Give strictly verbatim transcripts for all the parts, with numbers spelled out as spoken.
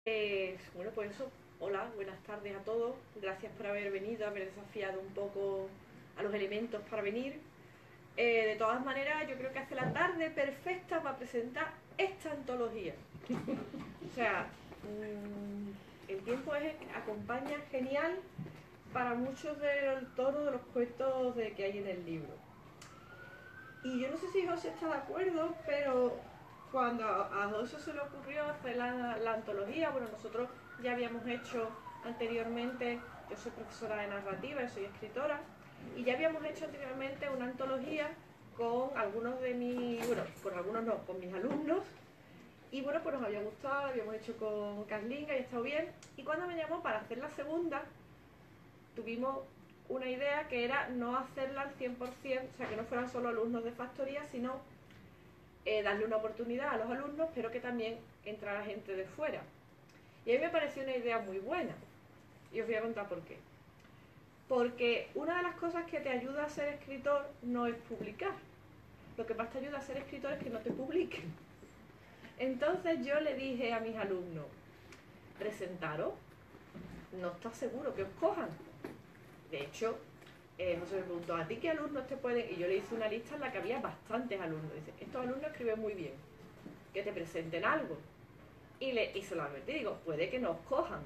Eh, bueno, pues eso, hola, buenas tardes a todos, gracias por haber venido, haber desafiado un poco a los elementos para venir. Eh, de todas maneras, yo creo que hace la tarde perfecta para presentar esta antología. O sea, mmm, el tiempo es, acompaña genial para muchos del tono de los cuentos de que hay en el libro. Y yo no sé si José está de acuerdo, pero cuando a José se le ocurrió hacer la, la antología, bueno, nosotros ya habíamos hecho anteriormente, yo soy profesora de narrativa, yo soy escritora, y ya habíamos hecho anteriormente una antología con algunos de mis, bueno, con algunos no, con mis alumnos, y bueno, pues nos había gustado, lo habíamos hecho con Carlinga y ha estado bien, y cuando me llamó para hacer la segunda, tuvimos una idea que era no hacerla al cien por cien, o sea, que no fueran solo alumnos de factoría, sino eh, darle una oportunidad a los alumnos, pero que también entrara gente de fuera. Y a mí me pareció una idea muy buena, y os voy a contar por qué. Porque una de las cosas que te ayuda a ser escritor no es publicar. Lo que más te ayuda a ser escritor es que no te publiquen. Entonces yo le dije a mis alumnos, presentaros, no está seguro que os cojan. De hecho, eh, José me preguntó, ¿a ti qué alumnos te pueden...? Y yo le hice una lista en la que había bastantes alumnos. Dice, estos alumnos escriben muy bien, que te presenten algo. Y, le, y se lo advertí, digo, puede que nos cojan.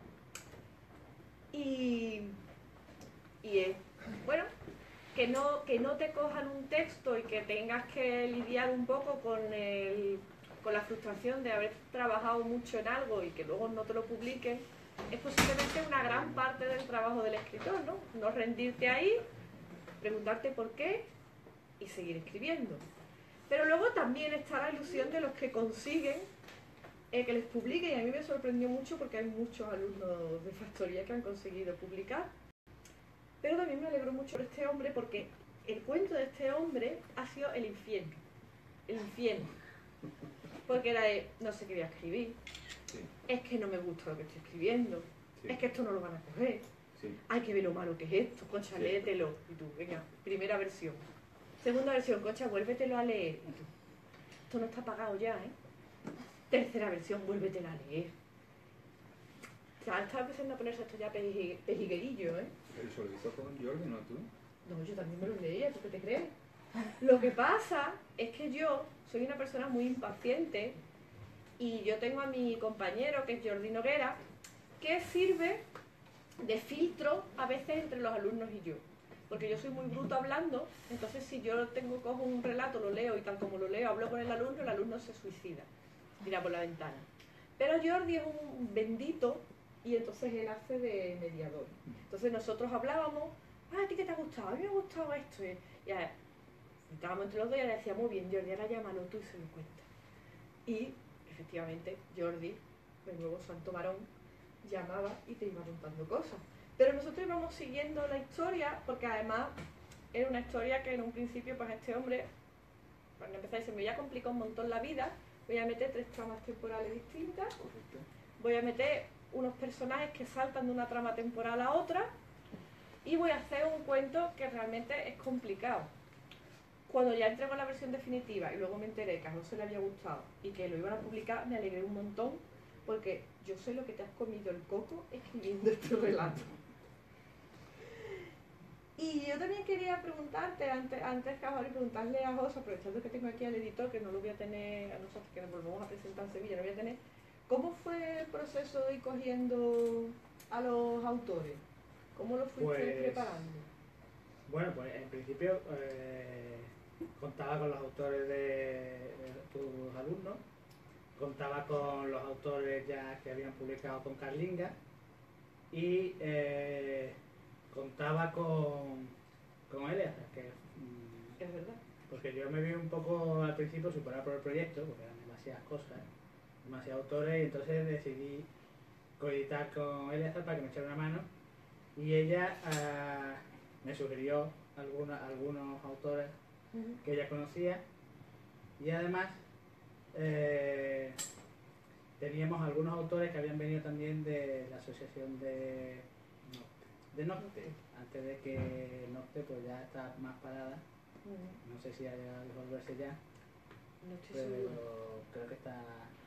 Y, y es, bueno, que no, que no te cojan un texto y que tengas que lidiar un poco con, el, con la frustración de haber trabajado mucho en algo y que luego no te lo publiquen, es posiblemente una gran parte del trabajo del escritor, ¿no? No rendirte ahí, preguntarte por qué y seguir escribiendo. Pero luego también está la ilusión de los que consiguen eh, que les publiquen, y a mí me sorprendió mucho porque hay muchos alumnos de factoría que han conseguido publicar. Pero también me alegró mucho por este hombre porque el cuento de este hombre ha sido el infierno. El infierno. Porque era de, no sé qué voy a escribir, sí. Es que no me gusta lo que estoy escribiendo, sí. Es que esto no lo van a coger, sí. Hay que ver lo malo que es esto, concha, sí. Léetelo. Y tú, venga, primera versión. Segunda versión, concha, vuélvetelo a leer. Y tú, esto no está pagado ya, ¿eh? Tercera versión, vuélvetelo a leer. O sea, estaba empezando a ponerse esto ya pejiguerillo, ¿eh? ¿Eso lo hizo con Jordi, no tú? No, yo también me lo leía, ¿tú qué te crees? Lo que pasa es que yo soy una persona muy impaciente y yo tengo a mi compañero, que es Jordi Noguera, que sirve de filtro a veces entre los alumnos y yo. Porque yo soy muy bruto hablando, entonces si yo tengo cojo un relato, lo leo y tal como lo leo, hablo con el alumno, el alumno se suicida, tira por la ventana. Pero Jordi es un bendito y entonces él hace de mediador. Entonces nosotros hablábamos, ah, ¿a ti qué te ha gustado? A mí me ha gustado esto. Y a, estábamos entre los dos y le decía, muy bien, Jordi, ahora llámalo tú y se lo cuenta. Y efectivamente Jordi, el nuevo santo varón, llamaba y te iba contando cosas. Pero nosotros íbamos siguiendo la historia porque además era una historia que en un principio pues este hombre, cuando empezó a decir, me voy a complicar un montón la vida, voy a meter tres tramas temporales distintas, voy a meter unos personajes que saltan de una trama temporal a otra y voy a hacer un cuento que realmente es complicado. Cuando ya entregó la versión definitiva y luego me enteré que a José le había gustado y que lo iban a publicar, me alegré un montón porque yo sé lo que te has comido el coco escribiendo este relato. Y yo también quería preguntarte, antes, antes que ahora, preguntarle a José, aprovechando que tengo aquí al editor, que no lo voy a tener a nosotros, que nos volvemos a presentar en Sevilla, no voy a tener, ¿cómo fue el proceso de ir cogiendo a los autores? ¿Cómo lo fuiste pues, preparando? Bueno, pues en principio eh, contaba con los autores de, de tus alumnos, contaba con los autores ya que habían publicado con Carlinga y eh, contaba con, con Eleazar, que mm, es verdad. Porque yo me vi un poco al principio superado por el proyecto, porque eran demasiadas cosas, demasiados autores, y entonces decidí coeditar con Eleazar para que me echara una mano y ella uh, me sugirió alguna, algunos autores uh-huh. que ella conocía y además eh, teníamos algunos autores que habían venido también de la asociación de Nocte, de Nocte antes de que Nocte pues ya está más parada, uh-huh. no sé si haya de volverse ya, no estoy pero seguro. creo que está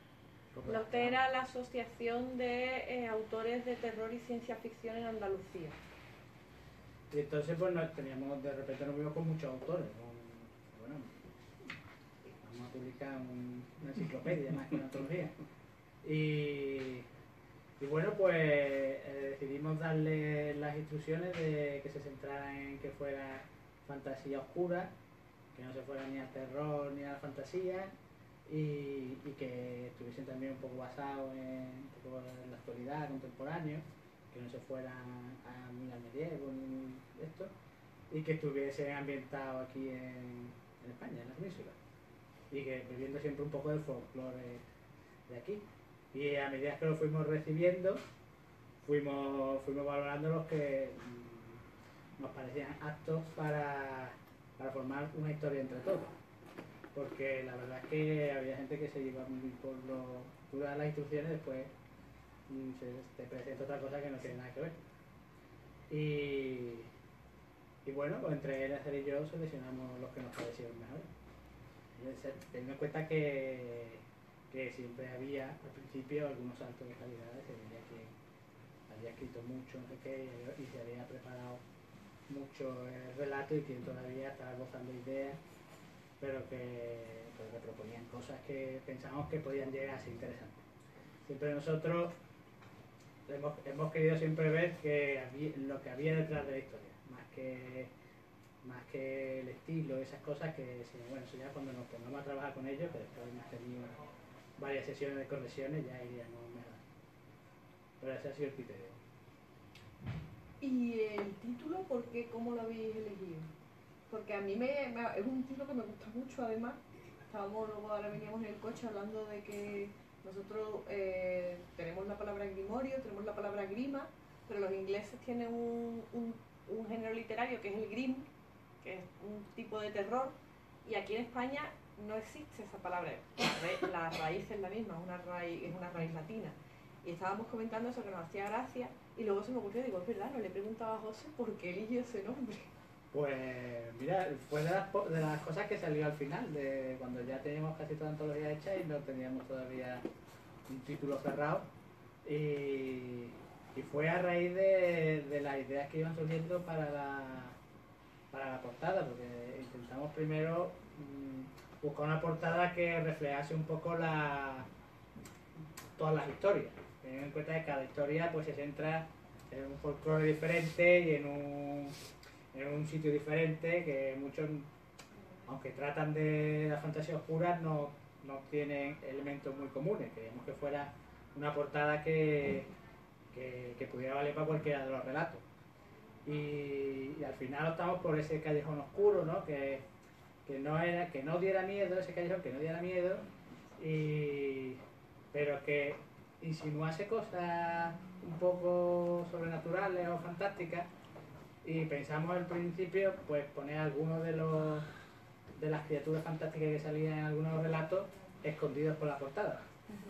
La O T E era la Asociación de eh, Autores de Terror y Ciencia Ficción en Andalucía. Y entonces pues nos teníamos, de repente nos vimos con muchos autores, con, bueno, vamos a publicar un- una enciclopedia más que una antología. Y, y bueno, pues eh, decidimos darle las instrucciones de que se centraran en que fuera fantasía oscura, que no se fuera ni al terror ni a la fantasía, y, y que estuviesen también un poco basados en, un poco en la actualidad, contemporáneo, que no se fueran a, ni al medievo ni esto, y que estuviesen ambientados aquí en, en España, en la península, y que bebiendo siempre un poco del folclore de aquí. Y a medida que lo fuimos recibiendo, fuimos, fuimos valorando los que mm, nos parecían aptos para, para formar una historia entre todos. Porque la verdad es que había gente que se iba muy por lo... Tú das las instrucciones, después mm, se te presenta otra cosa que no tiene nada que ver. Y, y bueno, pues entre él y yo seleccionamos los que nos parecieron mejores. Teniendo en cuenta que, que siempre había al principio algunos saltos de calidad, se veía que había escrito mucho, no sé qué, y se había preparado mucho el relato y que todavía estaba gozando ideas, pero que, pero que proponían cosas que pensábamos que podían llegar a ser interesantes. Siempre nosotros hemos, hemos querido siempre ver que había, lo que había detrás de la historia, más que, más que el estilo, esas cosas que, bueno, eso ya cuando nos pongamos a trabajar con ellos, que después hemos tenido varias sesiones de correcciones, ya iríamos mejor. Pero ese ha sido el criterio. ¿Y el título, por qué, cómo lo habéis elegido? Porque a mí me, me- es un título que me gusta mucho, además. Estábamos luego, ahora veníamos en el coche hablando de que nosotros eh, tenemos la palabra grimorio, tenemos la palabra grima, pero los ingleses tienen un, un, un género literario que es el grim, que es un tipo de terror, y aquí en España no existe esa palabra. La, ra- la raíz es la misma, es una raíz, es una raíz latina. Y estábamos comentando eso que nos hacía gracia, y luego se me ocurrió, digo, es verdad, no le preguntaba a José por qué eligió ese nombre. Pues mira, fue de las, po- de las cosas que salió al final, de cuando ya teníamos casi toda la antología hecha y no teníamos todavía un título cerrado. Y, y fue a raíz de, de las ideas que iban surgiendo para la, para la portada, porque intentamos primero mm, buscar una portada que reflejase un poco la, todas las historias. Teniendo en cuenta que cada historia pues se centra en un folclore diferente y en un, en un sitio diferente, que muchos, aunque tratan de la fantasía oscura, no, no tienen elementos muy comunes. Queríamos que fuera una portada que, que, que pudiera valer para cualquiera de los relatos. Y, y al final optamos por ese callejón oscuro, ¿no? Que, que, no era, que no diera miedo, ese callejón que no diera miedo, y, pero que insinuase cosas un poco sobrenaturales o fantásticas. Y pensamos al principio pues poner algunos de los de las criaturas fantásticas que salían en algunos relatos escondidos por la portada.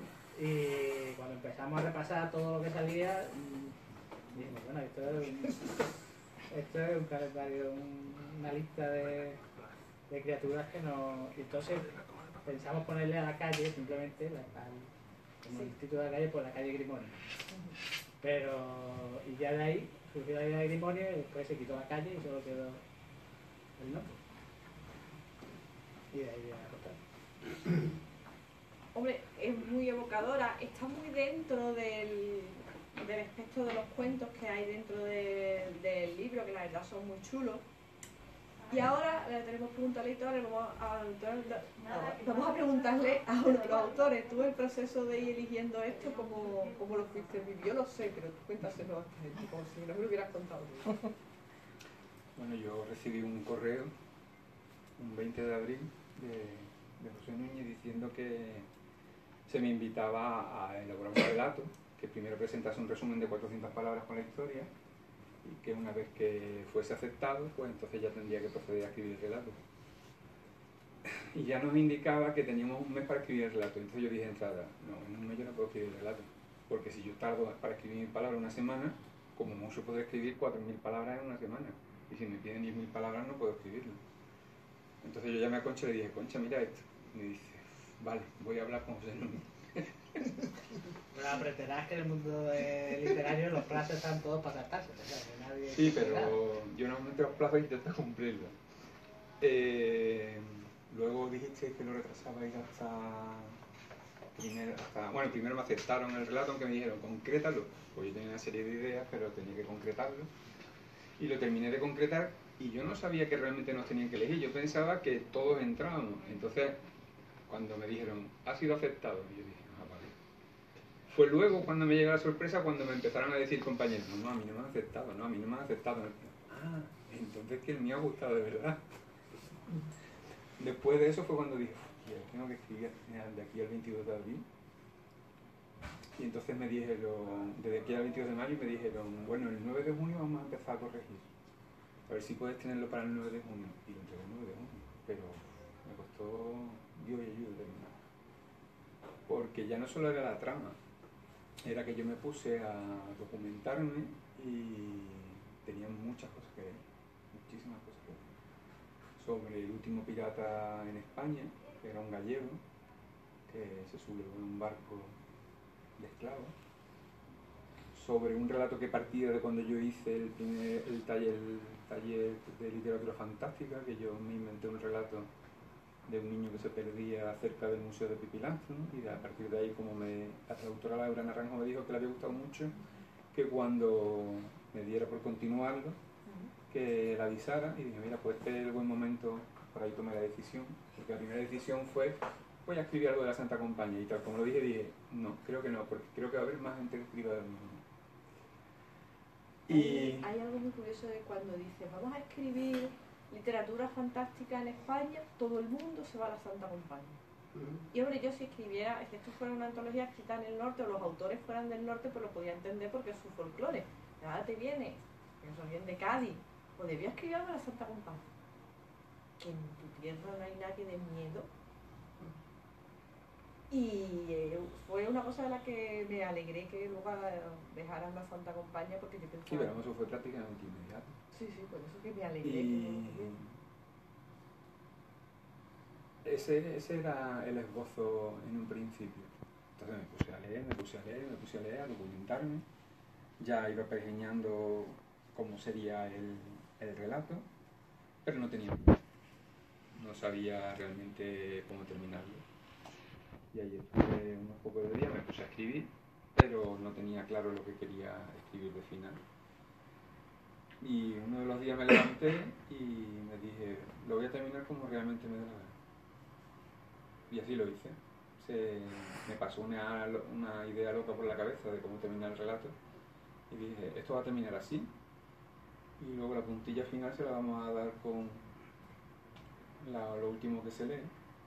Y cuando empezamos a repasar todo lo que salía, mmm, dijimos, bueno, esto es un, esto es un calendario, un- una lista de, de criaturas que no... Y entonces pensamos ponerle a la calle simplemente, la, al- como el título de la calle, pues la calle Grimorio. Pero, y ya de ahí surgió la idea de Grimorio y después se quitó la calle y solo quedó el nombre. Y de ahí viene la portada. Hombre, es muy evocadora, está muy dentro del, del espectro de los cuentos que hay dentro de- del libro, que la verdad son muy chulos. Y ahora le tenemos preguntas al editor, vamos a, vamos a preguntarle a otros autores. Tú el proceso de ir eligiendo esto, ¿cómo, cómo lo fuiste viviendo? Yo lo sé, pero cuéntaselo a esta gente, como si no me lo hubieras contado tú. Bueno, yo recibí un correo un veinte de abril de, de José Núñez diciendo que se me invitaba a elaborar un relato, que primero presentase un resumen de cuatrocientas palabras con la historia y que una vez que fuese aceptado, pues entonces ya tendría que proceder a escribir el relato. Y ya nos indicaba que teníamos un mes para escribir el relato. Entonces yo dije de entrada, no, en un mes yo no puedo escribir el relato, porque si yo tardo para escribir mil palabras una semana, como mucho puedo escribir cuatro mil palabras en una semana. Y si me piden diez mil palabras no puedo escribirlo. Entonces yo llamé a Concha y le dije, Concha, mira esto. Y me dice, vale, voy a hablar con José Núñez. Pero aprenderás que en el mundo eh, literario los plazos están todos para saltarse. O sea, que nadie Sí, pero yo normalmente los plazos intento cumplirlos. Eh, luego dijiste que lo retrasabais hasta, primero, hasta... Bueno, primero me aceptaron el relato, aunque me dijeron, concrétalo. Pues yo tenía una serie de ideas, pero tenía que concretarlo. Y lo terminé de concretar y yo no sabía que realmente nos tenían que elegir. Yo pensaba que todos entrábamos. Entonces, cuando me dijeron, ha sido aceptado, yo dije, ah, vale. Fue luego cuando me llegó la sorpresa, cuando me empezaron a decir compañeros, no, no, a mí no me han aceptado, no, a mí no me han aceptado. Ah, entonces que el mío ha gustado de verdad. Después de eso fue cuando dije, tengo que escribir de aquí al veintidós de abril. Y entonces me dijeron, desde aquí al veintidós de mayo, me dijeron, bueno, el nueve de junio vamos a empezar a corregir. A ver si puedes tenerlo para el nueve de junio. Y lo entregué el nueve de junio. Pero me costó Dios y ayuda terminar. Porque ya no solo era la trama, era que yo me puse a documentarme y tenía muchas cosas que ver, muchísimas cosas que ver. Sobre el último pirata en España, que era un gallego, que se subió en un barco de esclavos, sobre un relato que partía de cuando yo hice el, primer, el, taller, el taller de literatura fantástica, que yo me inventé un relato de un niño que se perdía cerca del Museo de Pipilanzo, ¿no? Y a partir de ahí, como me, la traductora Laura Naranjo me dijo que le había gustado mucho, que cuando me diera por continuarlo, que la avisara, y dije, mira, pues este es el buen momento, por ahí tomé la decisión, porque la primera decisión fue, voy a escribir algo de la Santa Compañía, y tal como lo dije, dije, no, creo que no, porque creo que va a haber más gente que escriba de lo mismo. Y Y... hay algo muy curioso de cuando dices, vamos a escribir literatura fantástica en España, todo el mundo se va a la Santa Compañía. Uh-huh. Y hombre, yo si escribiera, si esto fuera una antología escrita en el norte, o los autores fueran del norte, pues lo podía entender porque es su folclore. Nada te viene, que son bien de Cádiz, pues debía escribir algo en la Santa Compañía. Que en tu tierra no hay nadie de miedo. Y eh, fue una cosa de la que me alegré que luego dejaran la Santa Compañía, porque yo pensaba... Sí, pero eso fue prácticamente inmediato. Sí, sí, por eso que me alegré. Y... que ese, ese era el esbozo en un principio. Entonces me puse a leer, me puse a leer, me puse a leer, a documentarme. Ya iba pergeñando cómo sería el, el relato, pero no tenía... No sabía realmente cómo terminarlo. Y ahí estuve unos pocos de días, me puse a escribir, pero no tenía claro lo que quería escribir de final. Y uno de los días me levanté y me dije, lo voy a terminar como realmente me da la gana. Y así lo hice. Se, me pasó una, una idea loca por la cabeza de cómo terminar el relato. Y dije, esto va a terminar así. Y luego la puntilla final se la vamos a dar con la, lo último que se lee.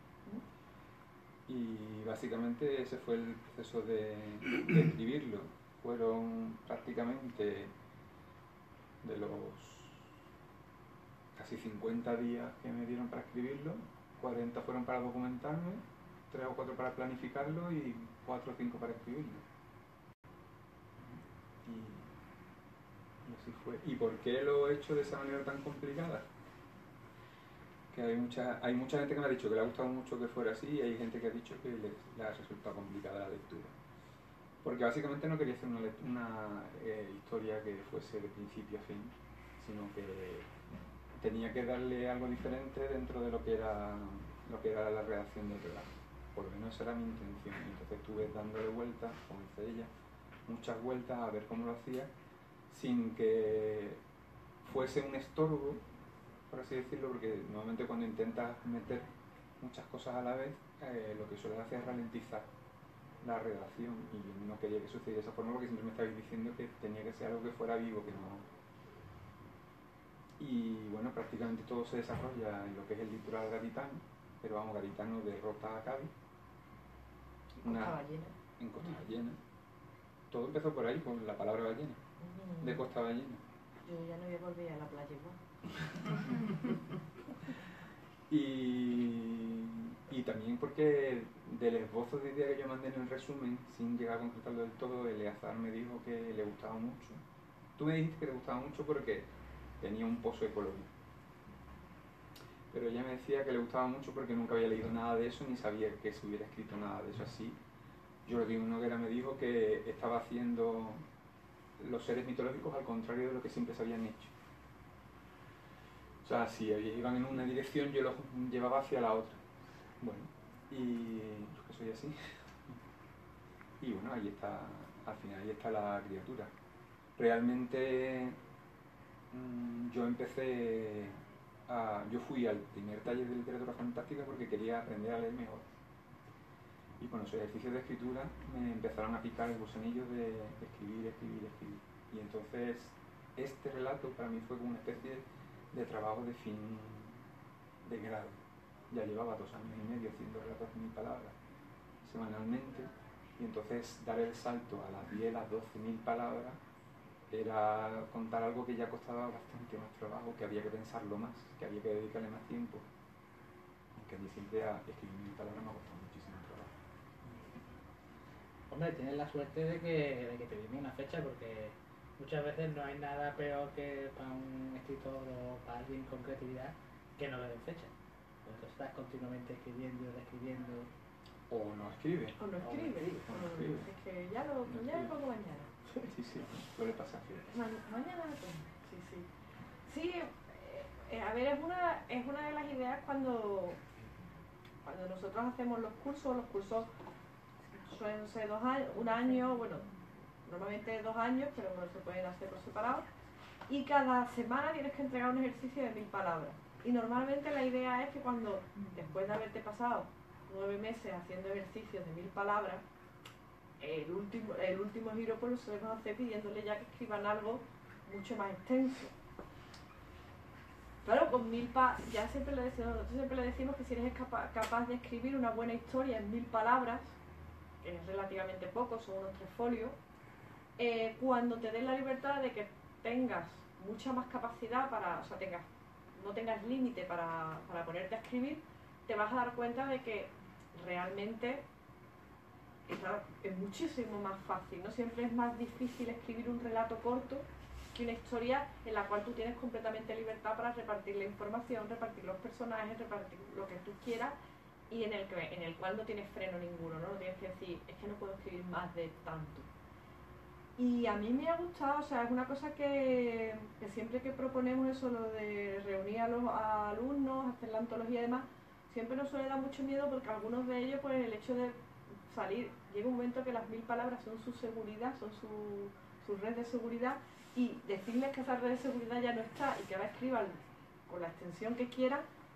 Y básicamente ese fue el proceso de, de escribirlo. Fueron prácticamente de los casi cincuenta días que me dieron para escribirlo, cuarenta fueron para documentarme, tres o cuatro para planificarlo y cuatro o cinco para escribirlo. Y, y así fue. ¿Y por qué lo he hecho de esa manera tan complicada? Que hay mucha, hay mucha gente que me ha dicho que le ha gustado mucho que fuera así y hay gente que ha dicho que le, le ha resultado complicada la lectura. Porque básicamente no quería hacer una, una eh, historia que fuese de principio a fin, sino que tenía que darle algo diferente dentro de lo que era, lo que era la redacción del relato. Por lo menos esa era mi intención. Entonces estuve dándole vueltas, como dice ella, muchas vueltas a ver cómo lo hacía, sin que fuese un estorbo, por así decirlo, porque normalmente cuando intentas meter muchas cosas a la vez, eh, lo que suele hacer es ralentizar la redacción, y yo no quería que sucediera de esa forma porque siempre me estabais diciendo que tenía que ser algo que fuera vivo, que no... Y bueno, prácticamente todo se desarrolla en lo que es el litoral gaditano, pero vamos, gaditano de Rota a Cádiz. En Costa Ballena. En Costa Ballena. Todo empezó por ahí, con la palabra ballena, mm. de Costa Ballena. Yo ya no voy a volver a la playa igual. y, y también porque del esbozo de idea que yo mandé en el resumen, sin llegar a concretarlo del todo, Eleazar me dijo que le gustaba mucho. Tú me dijiste que te gustaba mucho porque tenía un pozo ecológico. Pero ella me decía que le gustaba mucho porque nunca había leído nada de eso, ni sabía que se hubiera escrito nada de eso así, Jordi Noguera me dijo que estaba haciendo los seres mitológicos al contrario de lo que siempre se habían hecho. O sea, si iban en una dirección, yo los llevaba hacia la otra. Bueno, y yo que soy así. Y bueno, ahí está, al final ahí está la criatura. Realmente mmm, yo empecé a, yo fui al primer taller de literatura fantástica porque quería aprender a leer mejor. Y con los ejercicios de escritura me empezaron a picar el gusanillo de escribir, escribir, escribir. Y entonces este relato para mí fue como una especie de trabajo de fin de grado. Ya llevaba dos años y medio haciendo relatos de mil palabras semanalmente. Y entonces dar el salto a las diez, las doce mil palabras era contar algo que ya costaba bastante más trabajo, que había que pensarlo más, que había que dedicarle más tiempo. Aunque a mí siempre a escribir mil palabras me ha costado muchísimo trabajo. Hombre, tienes la suerte de que, de que te dimos una fecha, porque muchas veces no hay nada peor que para un escritor o para alguien con creatividad que no le den fecha. Entonces estás continuamente escribiendo, reescribiendo. O no escribe. O no escribe. O no escribe. Es que ya lo, No ya lo escribe. pongo mañana. Sí, sí, suele pasar. Ma mañana lo pongo. Sí, sí. Sí, eh, eh, a ver, es una, es una de las ideas cuando, cuando nosotros hacemos los cursos. Los cursos suelen ser dos años, un año, bueno, normalmente dos años, pero bueno, se pueden hacer por separado. Y cada semana tienes que entregar un ejercicio de mil palabras. Y normalmente la idea es que cuando, después de haberte pasado nueve meses haciendo ejercicios de mil palabras, el último, el último giro pues lo solemos hacer pidiéndole ya que escriban algo mucho más extenso. Claro, con mil pa ya siempre le decimos, nosotros siempre le decimos que si eres capa capaz de escribir una buena historia en mil palabras, que es relativamente poco, son unos tres folios, eh, cuando te den la libertad de que tengas mucha más capacidad para, o sea, tengas, no tengas límite para, para ponerte a escribir, te vas a dar cuenta de que realmente está, es muchísimo más fácil, ¿no? Siempre es más difícil escribir un relato corto que una historia en la cual tú tienes completamente libertad para repartir la información, repartir los personajes, repartir lo que tú quieras y en el, que, en el cual no tienes freno ninguno, ¿no? No tienes que decir, es que no puedo escribir más de tanto. Y a mí me ha gustado, o sea, es una cosa que, que siempre que proponemos eso, lo de reunir a los a alumnos, hacer la antología y demás, siempre nos suele dar mucho miedo porque algunos de ellos, pues el hecho de salir, llega un momento que las mil palabras son su seguridad, son su, su red de seguridad, y decirles que esa red de seguridad ya no está y que ahora escriban con la extensión que quieran,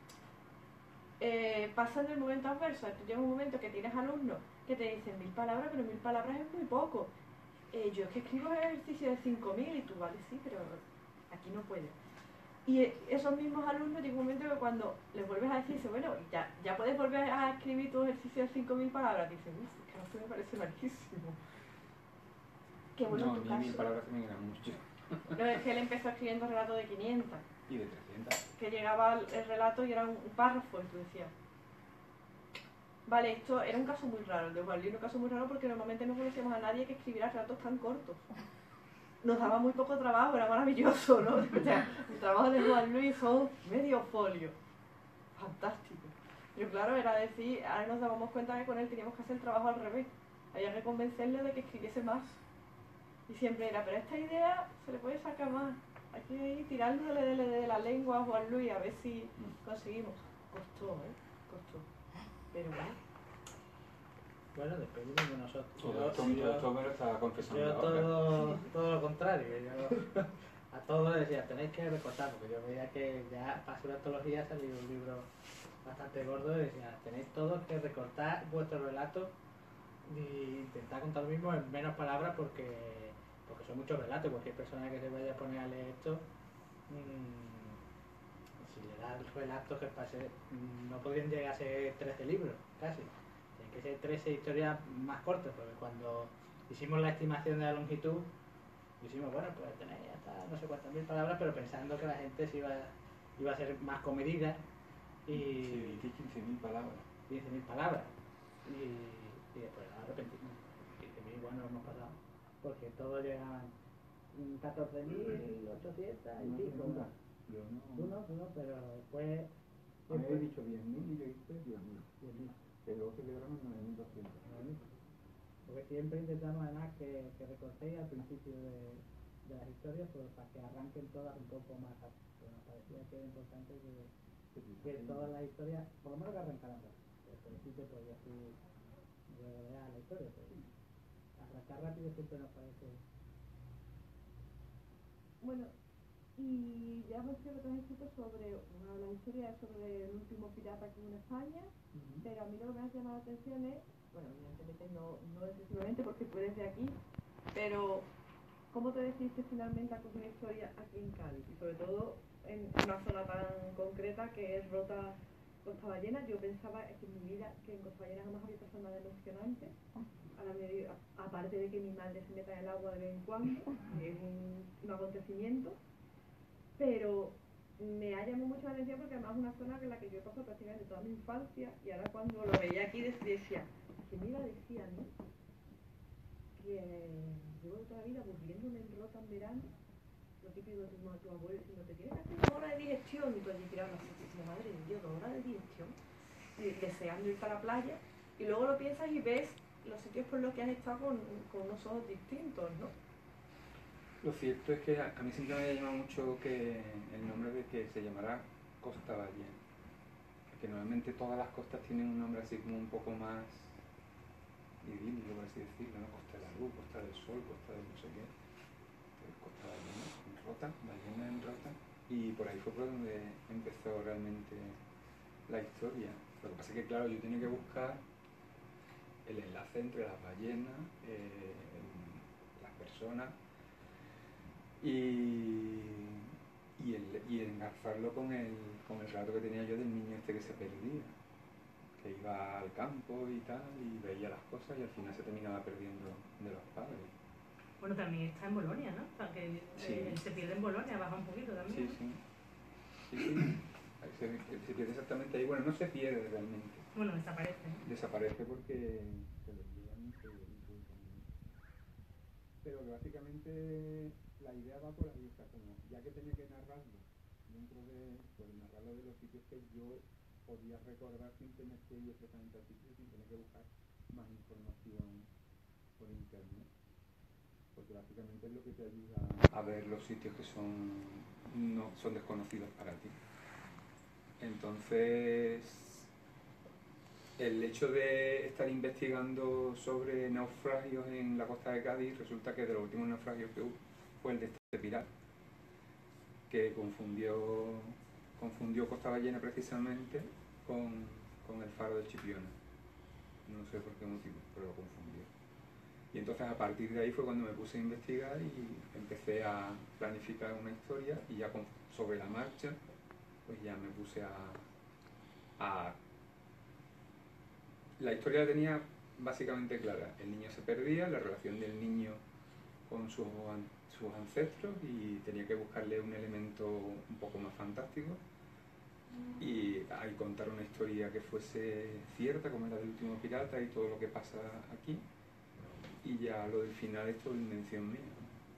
eh, pasa en el momento adverso. Tú llega un momento que tienes alumnos que te dicen mil palabras, pero mil palabras es muy poco. Eh, yo es que escribo ejercicio de cinco mil y tú, vale, sí, pero aquí no puedes. Y esos mismos alumnos llega un momento que cuando les vuelves a decir, bueno, ya, ya puedes volver a escribir tu ejercicio de cinco mil palabras, dicen, uff, que no se me parece larguísimo. Qué bueno, no, en tu ni caso. mil palabras también eran mucho. No, es que él empezó escribiendo relatos de quinientas. Y de trescientas. Que llegaba el, el relato y era un, un párrafo y tú decías, vale, esto era un caso muy raro, el de Juan Luis era un caso muy raro porque normalmente no conocíamos a nadie que escribiera relatos tan cortos. Nos daba muy poco trabajo, era maravilloso, ¿no? O sea, el trabajo de Juan Luis son medio folio. Fantástico. Pero claro, era decir, ahora nos dábamos cuenta que con él teníamos que hacer el trabajo al revés. Había que convencerle de que escribiese más. Y siempre era, pero esta idea se le puede sacar más. Hay que ir tirándole de, de, de la lengua a Juan Luis a ver si conseguimos. Costó, ¿eh? Costó. Pero bueno. Bueno, depende de nosotros. Todo esto, Yo- todo esto me lo estaba confesando Yo ahora. todo, todo lo contrario, yo a todos les decía, tenéis que recortar, porque yo veía que ya para su antología salió un libro bastante gordo y decía, tenéis todos que recortar vuestro relato e intentar contar lo mismo en menos palabras porque, porque son muchos relatos, cualquier persona que se vaya a poner a leer esto, mmm, si le das relatos que pase, mmm, no podrían llegar a ser trece libros, casi. Que ser trece historias más cortas, porque cuando hicimos la estimación de la longitud, hicimos, bueno, pues tenéis hasta no sé cuántas mil palabras, pero pensando que la gente se iba, iba a ser más comedida y Sí, quince mil palabras. quince mil palabras. Y, y después nos arrepentimos. quince mil igual no hemos pasado, porque todos llegan catorce mil ochocientos y No, pico. nunca. Yo no. Tú no, tú no, pero después... A mí me habéis dicho diez mil y yo hice diez mil. diez mil. Que luego celebraron nueve mil doscientos. Porque siempre intentamos además que, que recortéis al principio de, de las historias pues, para que arranquen todas un poco más rápido. Pero nos parecía que era importante que, que todas las historias, por lo menos que arrancaran rápido. Pero sí te podías ir revelar la historia, pero arrancar rápido siempre nos parece. Bueno, y ya hemos visto que te has escrito sobre una de las historias sobre el último pirata que hubo en España, uh-huh. Pero a mí lo que me ha llamado la atención es, bueno, evidentemente no, no excesivamente porque tú eres de aquí, pero ¿cómo te decidiste finalmente a coger una historia aquí en Cádiz? Y sobre todo en una zona tan concreta que es Rota, Costa Ballena. Yo pensaba que en mi vida que en Costa Ballena jamás había pasado nada emocionante. A la medida, aparte de que mi madre se meta en el agua de vez en cuando, que es un, un acontecimiento, pero me ha llamado mucho la atención porque además es una zona en la que yo he pasado prácticamente toda mi infancia y ahora cuando lo veía aquí decía, que me iba a decir, ¿no? Que llevo toda la vida aburriéndome en Rota en verano, lo típico de tu, tu abuelo diciendo, te tienes que hacer una hora de digestión y tú allí tirando así, madre de Dios, dos horas de digestión, y deseando ir para la playa, y luego lo piensas y ves los sitios por los que has estado con, con unos ojos distintos, ¿no? Lo cierto es que a, a mí siempre me ha llamado mucho que el nombre de que se llamará Costa Ballena, porque normalmente todas las costas tienen un nombre así como un poco más idílico, por así decirlo, ¿no? Costa de la Luz, Costa del Sol, Costa de no sé qué, pues Costa Ballena, en Rota, Ballena en Rota, y por ahí fue por donde empezó realmente la historia. Lo que pasa es que claro, yo tenía que buscar el enlace entre las ballenas, eh, las personas y, y, el, y engarzarlo con el, con el relato que tenía yo del niño este que se perdía, que iba al campo y tal, y veía las cosas y al final se terminaba perdiendo de los padres. Bueno, también está en Bolonia, ¿no? O sea, que sí. eh, se pierde en Bolonia, baja un poquito también. Sí, sí. sí, sí. Se, se pierde exactamente ahí. Bueno, no se pierde realmente. Bueno, desaparece. ¿no? Desaparece porque se lo llevan y se inculcan. Pero que básicamente la idea va por ahí, o sea, como ya que tenía que narrarlo dentro de, pues narrarlo de los sitios que yo podía recordar sin tener que ir exactamente al sitio, sin tener que buscar más información por internet. Porque básicamente es lo que te ayuda a ver los sitios que son, no, son desconocidos para ti. Entonces, el hecho de estar investigando sobre naufragios en la costa de Cádiz, resulta que de los últimos naufragios que hubo fue el de este pirata, que confundió, confundió Costa Ballena precisamente con, con el faro de Chipiona. No sé por qué motivo, pero lo confundió. Y entonces a partir de ahí fue cuando me puse a investigar y empecé a planificar una historia y ya con, sobre la marcha pues ya me puse a, a... La historia la tenía básicamente clara. El niño se perdía, la relación del niño con sus, sus ancestros y tenía que buscarle un elemento un poco más fantástico y ahí contar una historia que fuese cierta como la del último pirata y todo lo que pasa aquí. Y ya lo del final es toda invención mía.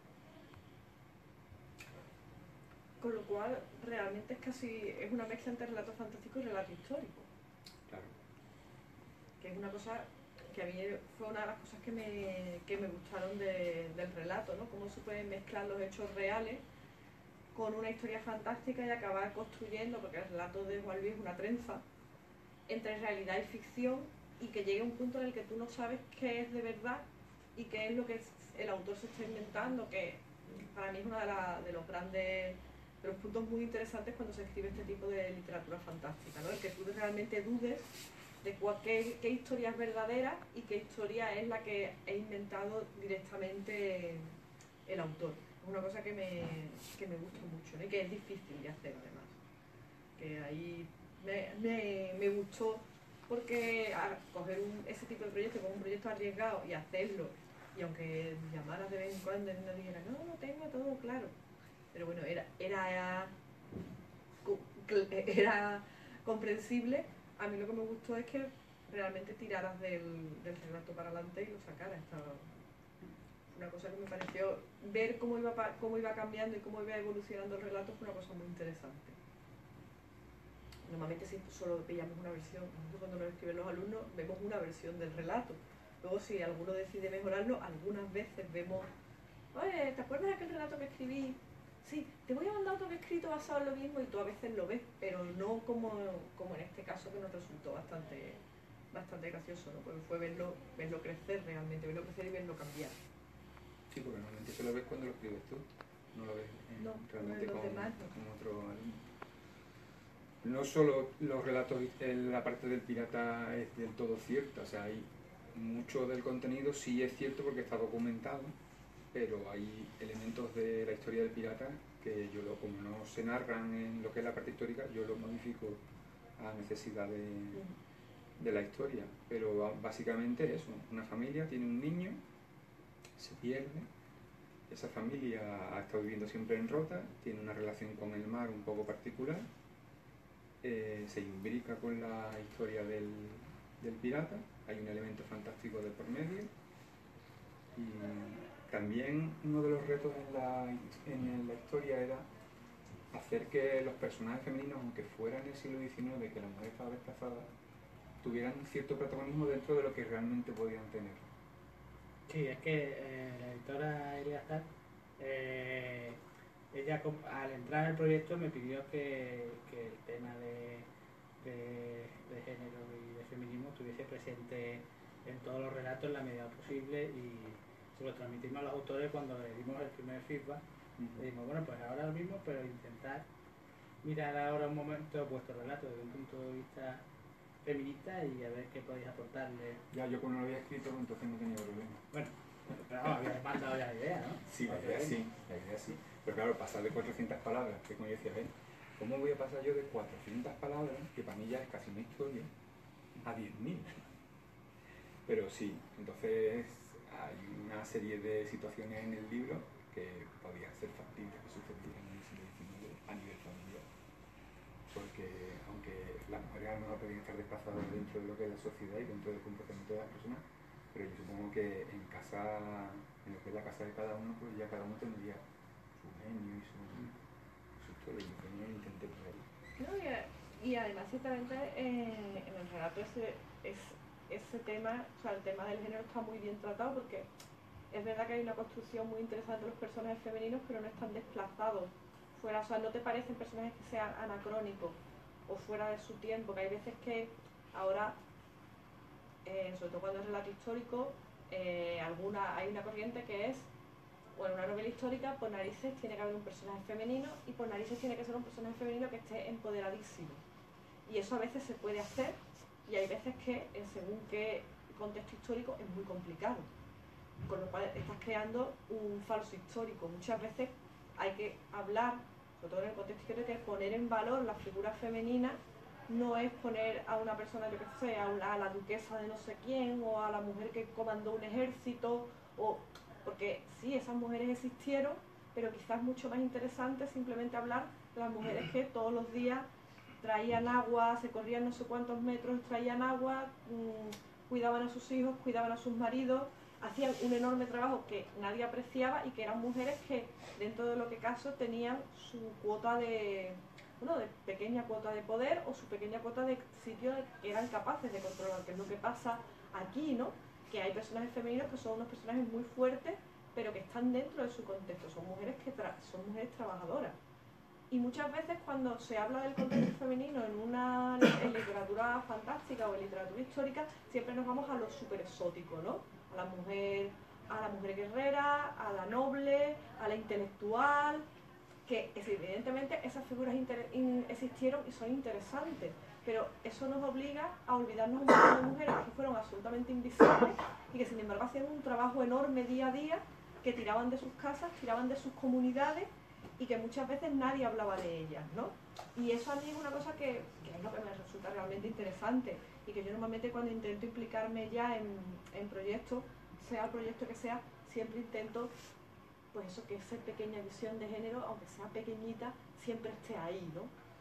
Con lo cual, realmente es casi, es una mezcla entre relato fantástico y relato histórico. Claro. Que es una cosa que a mí fue una de las cosas que me, que me gustaron de, del relato, ¿no? Cómo se pueden mezclar los hechos reales con una historia fantástica y acabar construyendo, porque el relato de Juan Luis es una trenza, entre realidad y ficción, y que llegue a un punto en el que tú no sabes qué es de verdad y qué es lo que el autor se está inventando, que para mí es uno de, la, de los grandes, de los puntos muy interesantes cuando se escribe este tipo de literatura fantástica, ¿no? El que tú realmente dudes de cuál, qué, qué historia es verdadera y qué historia es la que ha inventado directamente el autor. Es una cosa que me, que me gusta mucho, ¿no? Y que es difícil de hacer además. Que ahí me, me, me gustó porque a coger un, ese tipo de proyecto como un proyecto arriesgado y hacerlo, y aunque llamaras de vez en cuando y no dijera, no, no tengo todo claro, pero bueno, era, era, era comprensible. A mí lo que me gustó es que realmente tiraras del, del relato para adelante y lo sacaras. Estaba una cosa que me pareció, ver cómo iba, cómo iba cambiando y cómo iba evolucionando el relato fue una cosa muy interesante. Normalmente si solo pillamos una versión, nosotros cuando nos escriben los alumnos vemos una versión del relato. luego si alguno decide mejorarlo, algunas veces vemos, oye, ¿te acuerdas de aquel relato que escribí? Sí, te voy a mandar otro que he escrito basado en lo mismo, y tú a veces lo ves, pero no como, como en este caso, que nos resultó bastante bastante gracioso, ¿no? Porque fue verlo, verlo crecer realmente, verlo crecer y verlo cambiar. Sí, porque normalmente se lo ves cuando lo escribes tú, no lo ves eh, No, realmente los con, demás no. con otro alumno. No solo los relatos, en la parte del pirata es del todo cierta, o sea, hay mucho del contenido sí es cierto porque está documentado, pero hay elementos de la historia del pirata que yo, lo, como no se narran en lo que es la parte histórica, yo lo modifico a necesidad de, de la historia. Pero básicamente es eso, una familia tiene un niño, se pierde, esa familia ha estado viviendo siempre en Rota, tiene una relación con el mar un poco particular, eh, se imbrica con la historia del, del pirata, hay un elemento fantástico de por medio, y también uno de los retos en la, en la historia era hacer que los personajes femeninos, aunque fueran en el siglo diecinueve, que la mujer estaba desplazada, tuvieran cierto protagonismo dentro de lo que realmente podían tener. Sí, es que eh, la editora Elia Stark, eh, ella al entrar en el proyecto me pidió que, que el tema de, de, de género y de feminismo estuviese presente en todos los relatos en la medida posible, y se lo transmitimos a los autores cuando le dimos el primer feedback. Uh-huh. Le dijimos, bueno, pues ahora lo mismo, pero intentar mirar ahora un momento vuestro relato desde un punto de vista feminista y a ver qué podéis aportarle. Ya, yo como no lo había escrito, entonces no tenía problema. Bueno, pero no, habías mandado ya la idea, ¿no? Sí, la idea sí, la idea sí. Pero claro, pasar de cuatrocientas palabras, que como yo decía, ¿ven? ¿Cómo voy a pasar yo de cuatrocientas palabras, que para mí ya es casi una historia, a diez mil? Pero sí, entonces hay una serie de situaciones en el libro que podían ser factibles que sucedieran en el siglo diecinueve a nivel familiar. Porque aunque las mujeres a lo mejor podían estar desplazadas dentro de lo que es la sociedad y dentro del comportamiento de las personas, pero yo supongo que en casa, en lo que es la casa de cada uno, pues ya cada uno tendría su genio y su, su historia, y yo lo intenté por ahí. No, y, y además ciertamente eh, en el relato ese, es, ese tema, o sea, el tema del género está muy bien tratado, porque es verdad que hay una construcción muy interesante de los personajes femeninos, pero no están desplazados fuera, o sea, no te parecen personajes que sean anacrónicos o fuera de su tiempo, que hay veces que ahora, eh, sobre todo cuando es relato histórico, eh, alguna, hay una corriente que es, bueno, una novela histórica, por narices tiene que haber un personaje femenino, y por narices tiene que ser un personaje femenino que esté empoderadísimo. Y eso a veces se puede hacer, y hay veces que, eh, según qué contexto histórico, es muy complicado. Con lo cual estás creando un falso histórico. Muchas veces hay que hablar, sobre todo en el contexto histórico, que poner en valor la figura femenina no es poner a una persona, yo que sé, a, una, a la duquesa de no sé quién, o a la mujer que comandó un ejército, o porque sí, esas mujeres existieron, pero quizás mucho más interesante simplemente hablar de las mujeres que todos los días traían agua, se corrían no sé cuántos metros, traían agua, mmm, cuidaban a sus hijos, cuidaban a sus maridos, hacían un enorme trabajo que nadie apreciaba, y que eran mujeres que dentro de lo que caso tenían su cuota de, bueno, de pequeña cuota de poder, o su pequeña cuota de sitio que eran capaces de controlar, que es lo que pasa aquí, ¿no? Que hay personajes femeninos que son unos personajes muy fuertes, pero que están dentro de su contexto, son mujeres que tra son mujeres trabajadoras. Y muchas veces cuando se habla del contexto femenino en una en literatura fantástica o en literatura histórica, siempre nos vamos a lo súper exótico, ¿no? A la mujer, a la mujer guerrera, a la noble, a la intelectual, que evidentemente esas figuras existieron y son interesantes, pero eso nos obliga a olvidarnos un montón de mujeres que fueron absolutamente invisibles y que sin embargo hacían un trabajo enorme día a día, que tiraban de sus casas, tiraban de sus comunidades, y que muchas veces nadie hablaba de ellas, ¿no? Y eso a mí es una cosa que, que es lo que me resulta realmente interesante, y que yo normalmente cuando intento implicarme ya en, en proyectos, sea el proyecto que sea, siempre intento, pues eso, que esa pequeña visión de género, aunque sea pequeñita, siempre esté ahí, ¿no?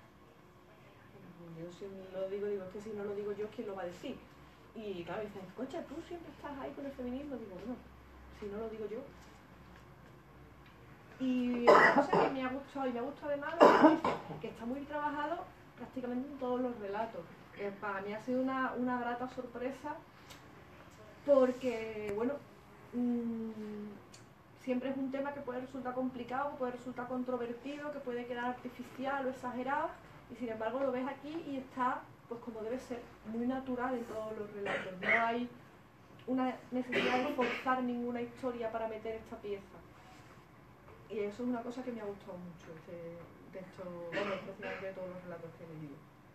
Yo si lo digo, digo, es que si no lo digo yo, ¿quién lo va a decir? Y claro, dicen, concha, tú siempre estás ahí con el feminismo. Digo, bueno, si no lo digo yo. Y una cosa que me ha gustado, y me ha gustado además, que está muy trabajado prácticamente en todos los relatos. Que para mí ha sido una, una grata sorpresa porque, bueno, mmm, siempre es un tema que puede resultar complicado, que puede resultar controvertido, que puede quedar artificial o exagerado, y sin embargo lo ves aquí y está, pues como debe ser, muy natural en todos los relatos. No hay una necesidad de forzar ninguna historia para meter esta pieza. Y eso es una cosa que me ha gustado mucho de, de estos, bueno, especialmente de todos los relatos que he leído.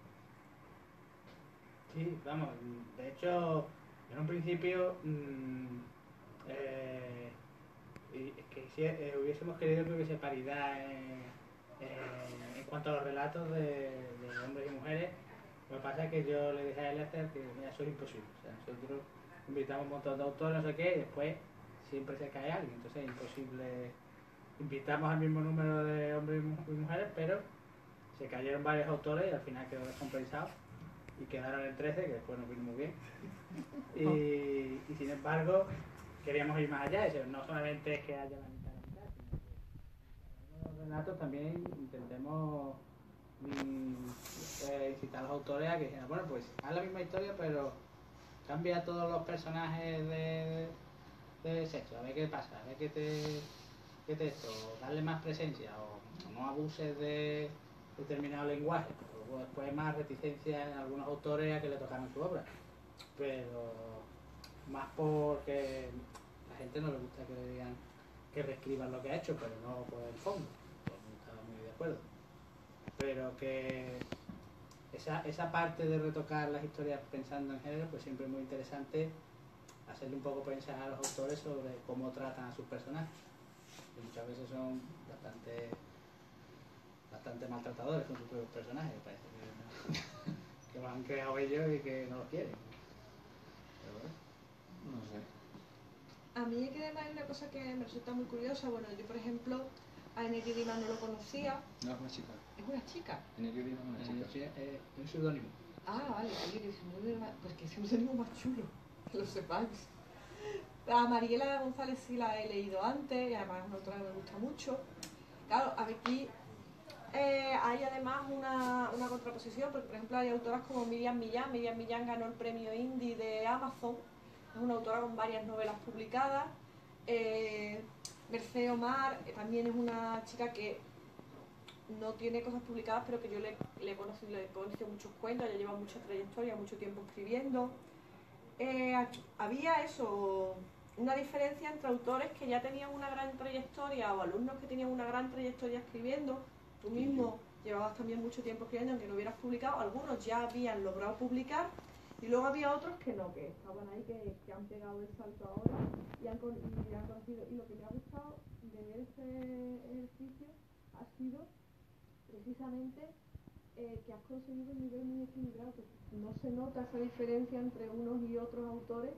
Sí, vamos, de hecho, en un principio, mmm, eh, que si eh, hubiésemos querido que hubiese paridad en, en, en cuanto a los relatos de, de hombres y mujeres. Lo que pasa es que yo le dije a Eliezer que mira, eso es imposible. O sea, nosotros invitamos un montón de autores, no sé qué, y después siempre se cae alguien, entonces es imposible. Invitamos al mismo número de hombres y mujeres, pero se cayeron varios autores y al final quedó descompensado y quedaron en trece, que después nos vino muy bien. Y, y sin embargo, queríamos ir más allá, eso no solamente es que haya la mitad de la mitad, sino que en los relatos también intentemos eh, incitar a los autores a que digan, bueno, pues haz la misma historia, pero cambia todos los personajes de, de sexo, a ver qué pasa, a ver qué te, qué te esto, darle más presencia, o no abuses de determinado lenguaje, o después más reticencia en algunos autores a que le tocaran su obra, pero más porque a la gente no le gusta que le digan que reescriban lo que ha hecho, pero no por el fondo, pues no estaba muy de acuerdo, pero que esa, esa parte de retocar las historias pensando en género, pues siempre es muy interesante hacerle un poco pensar a los autores sobre cómo tratan a sus personajes, que muchas veces son bastante bastante maltratadores con sus propios personajes, me parece que, que los han creado ellos y que no los quieren. Pero bueno, No sé. A mí que además hay una cosa que me resulta muy curiosa. Bueno, yo por ejemplo a Eneki Dima no lo conocía. No, es una chica. ¿Es una chica? Eneki Dima es una chica. sí, eh, un seudónimo. Ah, vale, oye, que es muy más, pues que es un seudónimo más chulo, que lo sepáis. A Mariela González sí la he leído antes y además es una autora que me gusta mucho. Claro, aquí eh, hay además una, una contraposición, porque por ejemplo hay autoras como Miriam Millán. Miriam Millán ganó el premio Indie de Amazon, es una autora con varias novelas publicadas. eh, Mercé Omar eh, también es una chica que no tiene cosas publicadas, pero que yo le, le, he conocido, le he conocido muchos cuentos, ella lleva mucha trayectoria, mucho tiempo escribiendo. Eh, había eso, una diferencia entre autores que ya tenían una gran trayectoria o alumnos que tenían una gran trayectoria escribiendo. Tú mismo llevabas también mucho tiempo escribiendo, aunque no hubieras publicado. Algunos ya habían logrado publicar y luego había otros que no, que estaban ahí, que, que han pegado el salto ahora y han, y han conocido. Y lo que me ha gustado de ver este ejercicio ha sido precisamente eh, que has conseguido un nivel muy equilibrado, que no se nota esa diferencia entre unos y otros autores,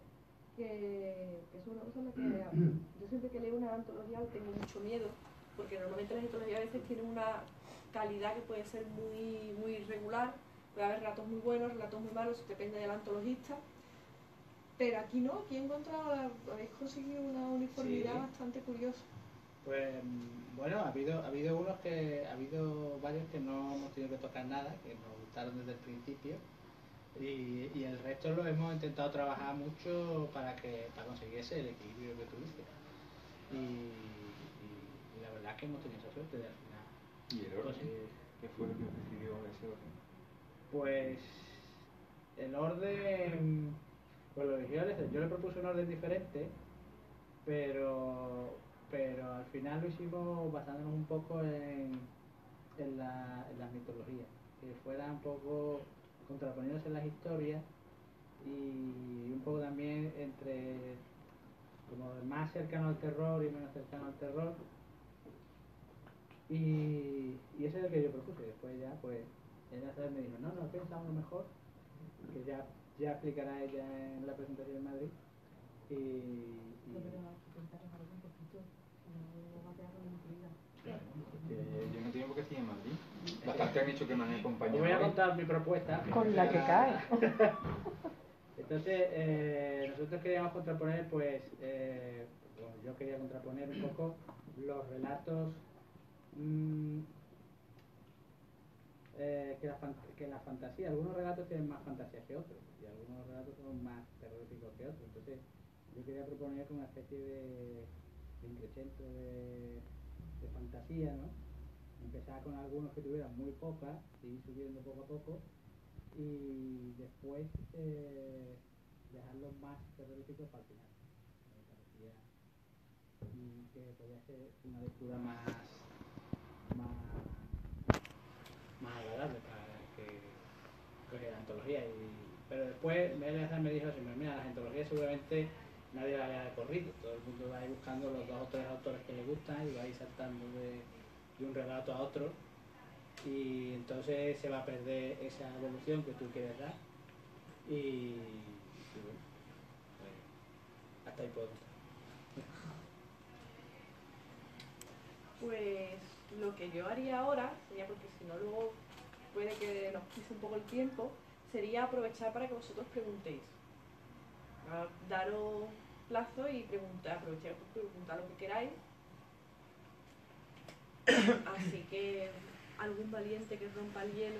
que, que es una cosa en la que yo siempre que leo una antología tengo mucho miedo, porque normalmente las antologías a veces tienen una calidad que puede ser muy, muy irregular, puede haber relatos muy buenos, relatos muy malos, depende del antologista, pero aquí no, aquí he encontrado, habéis conseguido una uniformidad Sí. bastante curiosa. Pues bueno, ha habido, ha habido unos que, ha habido varios que no hemos tenido que tocar nada, que nos gustaron desde el principio, y, y el resto lo hemos intentado trabajar mucho para que para conseguir ese el equilibrio que tú dices. Y, y, y la verdad es que hemos tenido esa suerte de al final. ¿Y el orden? conseguir- ¿Qué fue lo que decidió ese orden? Pues el orden, pues lo eligió Alex. Yo le propuse un orden diferente, pero pero al final lo hicimos basándonos un poco en, en, la, en las mitologías, que fuera un poco contraponiéndose en las historias y un poco también entre como más cercano al terror y menos cercano al terror, y, y ese es el que yo propuse. Después ya pues ella me dijo, no, no, pensamos lo mejor, que ya, ya explicará ella en la presentación en Madrid. Y, y... Claro, porque yo no tengo por qué estoy en Madrid. Bastante han hecho que me han acompañado. Os voy a hoy. contar mi propuesta. Con la que cae. Entonces, eh, nosotros queríamos contraponer, pues, eh, bueno, yo quería contraponer un poco los relatos mmm, eh, que, la que la fantasía. Algunos relatos tienen más fantasía que otros y algunos relatos son más terroríficos que otros. Entonces, yo quería proponer como una especie de, de increchento de, de fantasía, ¿no? Empezar con algunos que tuvieran muy pocas, ir subiendo poco a poco, y después eh, dejarlos más terroríficos para el final. Me parecía mm, que podía ser una lectura más, más, más agradable para que cogiera la antología. Y, pero después Meliazar me dijo, mira, las antologías seguramente nadie la lea de corrido, todo el mundo va a ir buscando los dos o tres autores que le gustan y va a ir saltando de, de un relato a otro, y entonces se va a perder esa evolución que tú quieres dar, y, y bueno, pues, hasta ahí puedo contar. Pues lo que yo haría ahora sería, porque si no luego puede que nos pise un poco el tiempo, sería aprovechar para que vosotros preguntéis. A daros plazo y preguntar, aprovechar para preguntar lo que queráis. Así que algún valiente que rompa el hielo.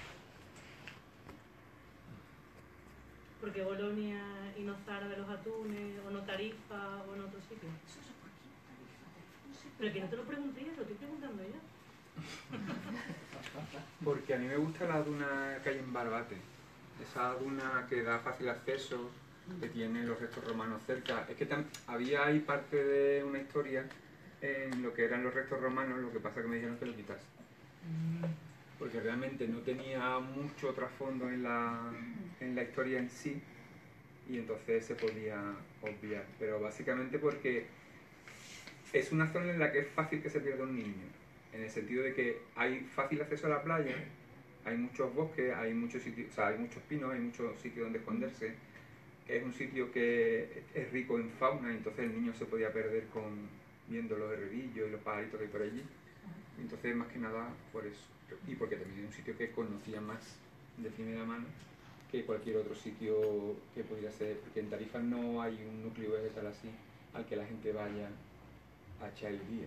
Porque Bolonia y no Zara de los atunes, o no Tarifa, o en otro sitio. Pero que no te lo pregunté yo, te lo estoy preguntando yo. Porque a mí me gusta la duna que hay en Barbate. Esa duna que da fácil acceso, que tiene los restos romanos cerca. Es que había ahí parte de una historia en lo que eran los restos romanos, lo que pasa que me dijeron que lo quitase. Porque realmente no tenía mucho trasfondo en la, en la historia en sí, y entonces se podía obviar. Pero básicamente porque es una zona en la que es fácil que se pierda un niño, en el sentido de que hay fácil acceso a la playa, hay muchos bosques, hay muchos sitios, o sea, hay muchos pinos, hay muchos sitios donde esconderse. Es un sitio que es rico en fauna, y entonces el niño se podía perder con viendo los herrerillos y los pajaritos que hay por allí. Entonces, más que nada por eso. Y porque también es un sitio que conocía más de primera mano que cualquier otro sitio que pudiera ser, porque en Tarifa no hay un núcleo vegetal así al que la gente vaya a echar el día.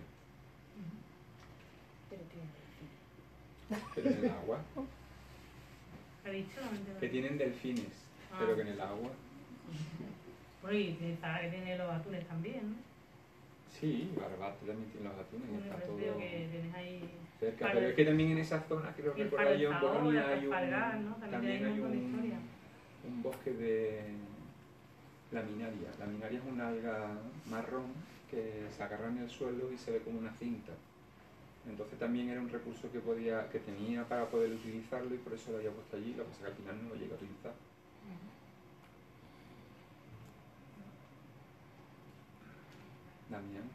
Pero tiene Pero en el agua. ¿Ha dicho? Que tienen delfines, Ah. pero que en el agua. Bueno, y Zara que tiene los atunes también, ¿no? Sí, Barbate también tiene los atunes, Bueno, está pues todo veo que tienes ahí cerca. para Pero el- es que también en esa zona, creo y el recordar yo, en Faralzador, Bolonia el hay un, Trafalgar, ¿no? También también hay un hay montón de un, historia. un bosque de laminaria. La laminaria es una alga marrón que se agarra en el suelo y se ve como una cinta. Entonces también era un recurso que podía, que tenía para poder utilizarlo, y por eso lo había puesto allí. Lo que pasa es que al final no lo llegué a utilizar. Damián.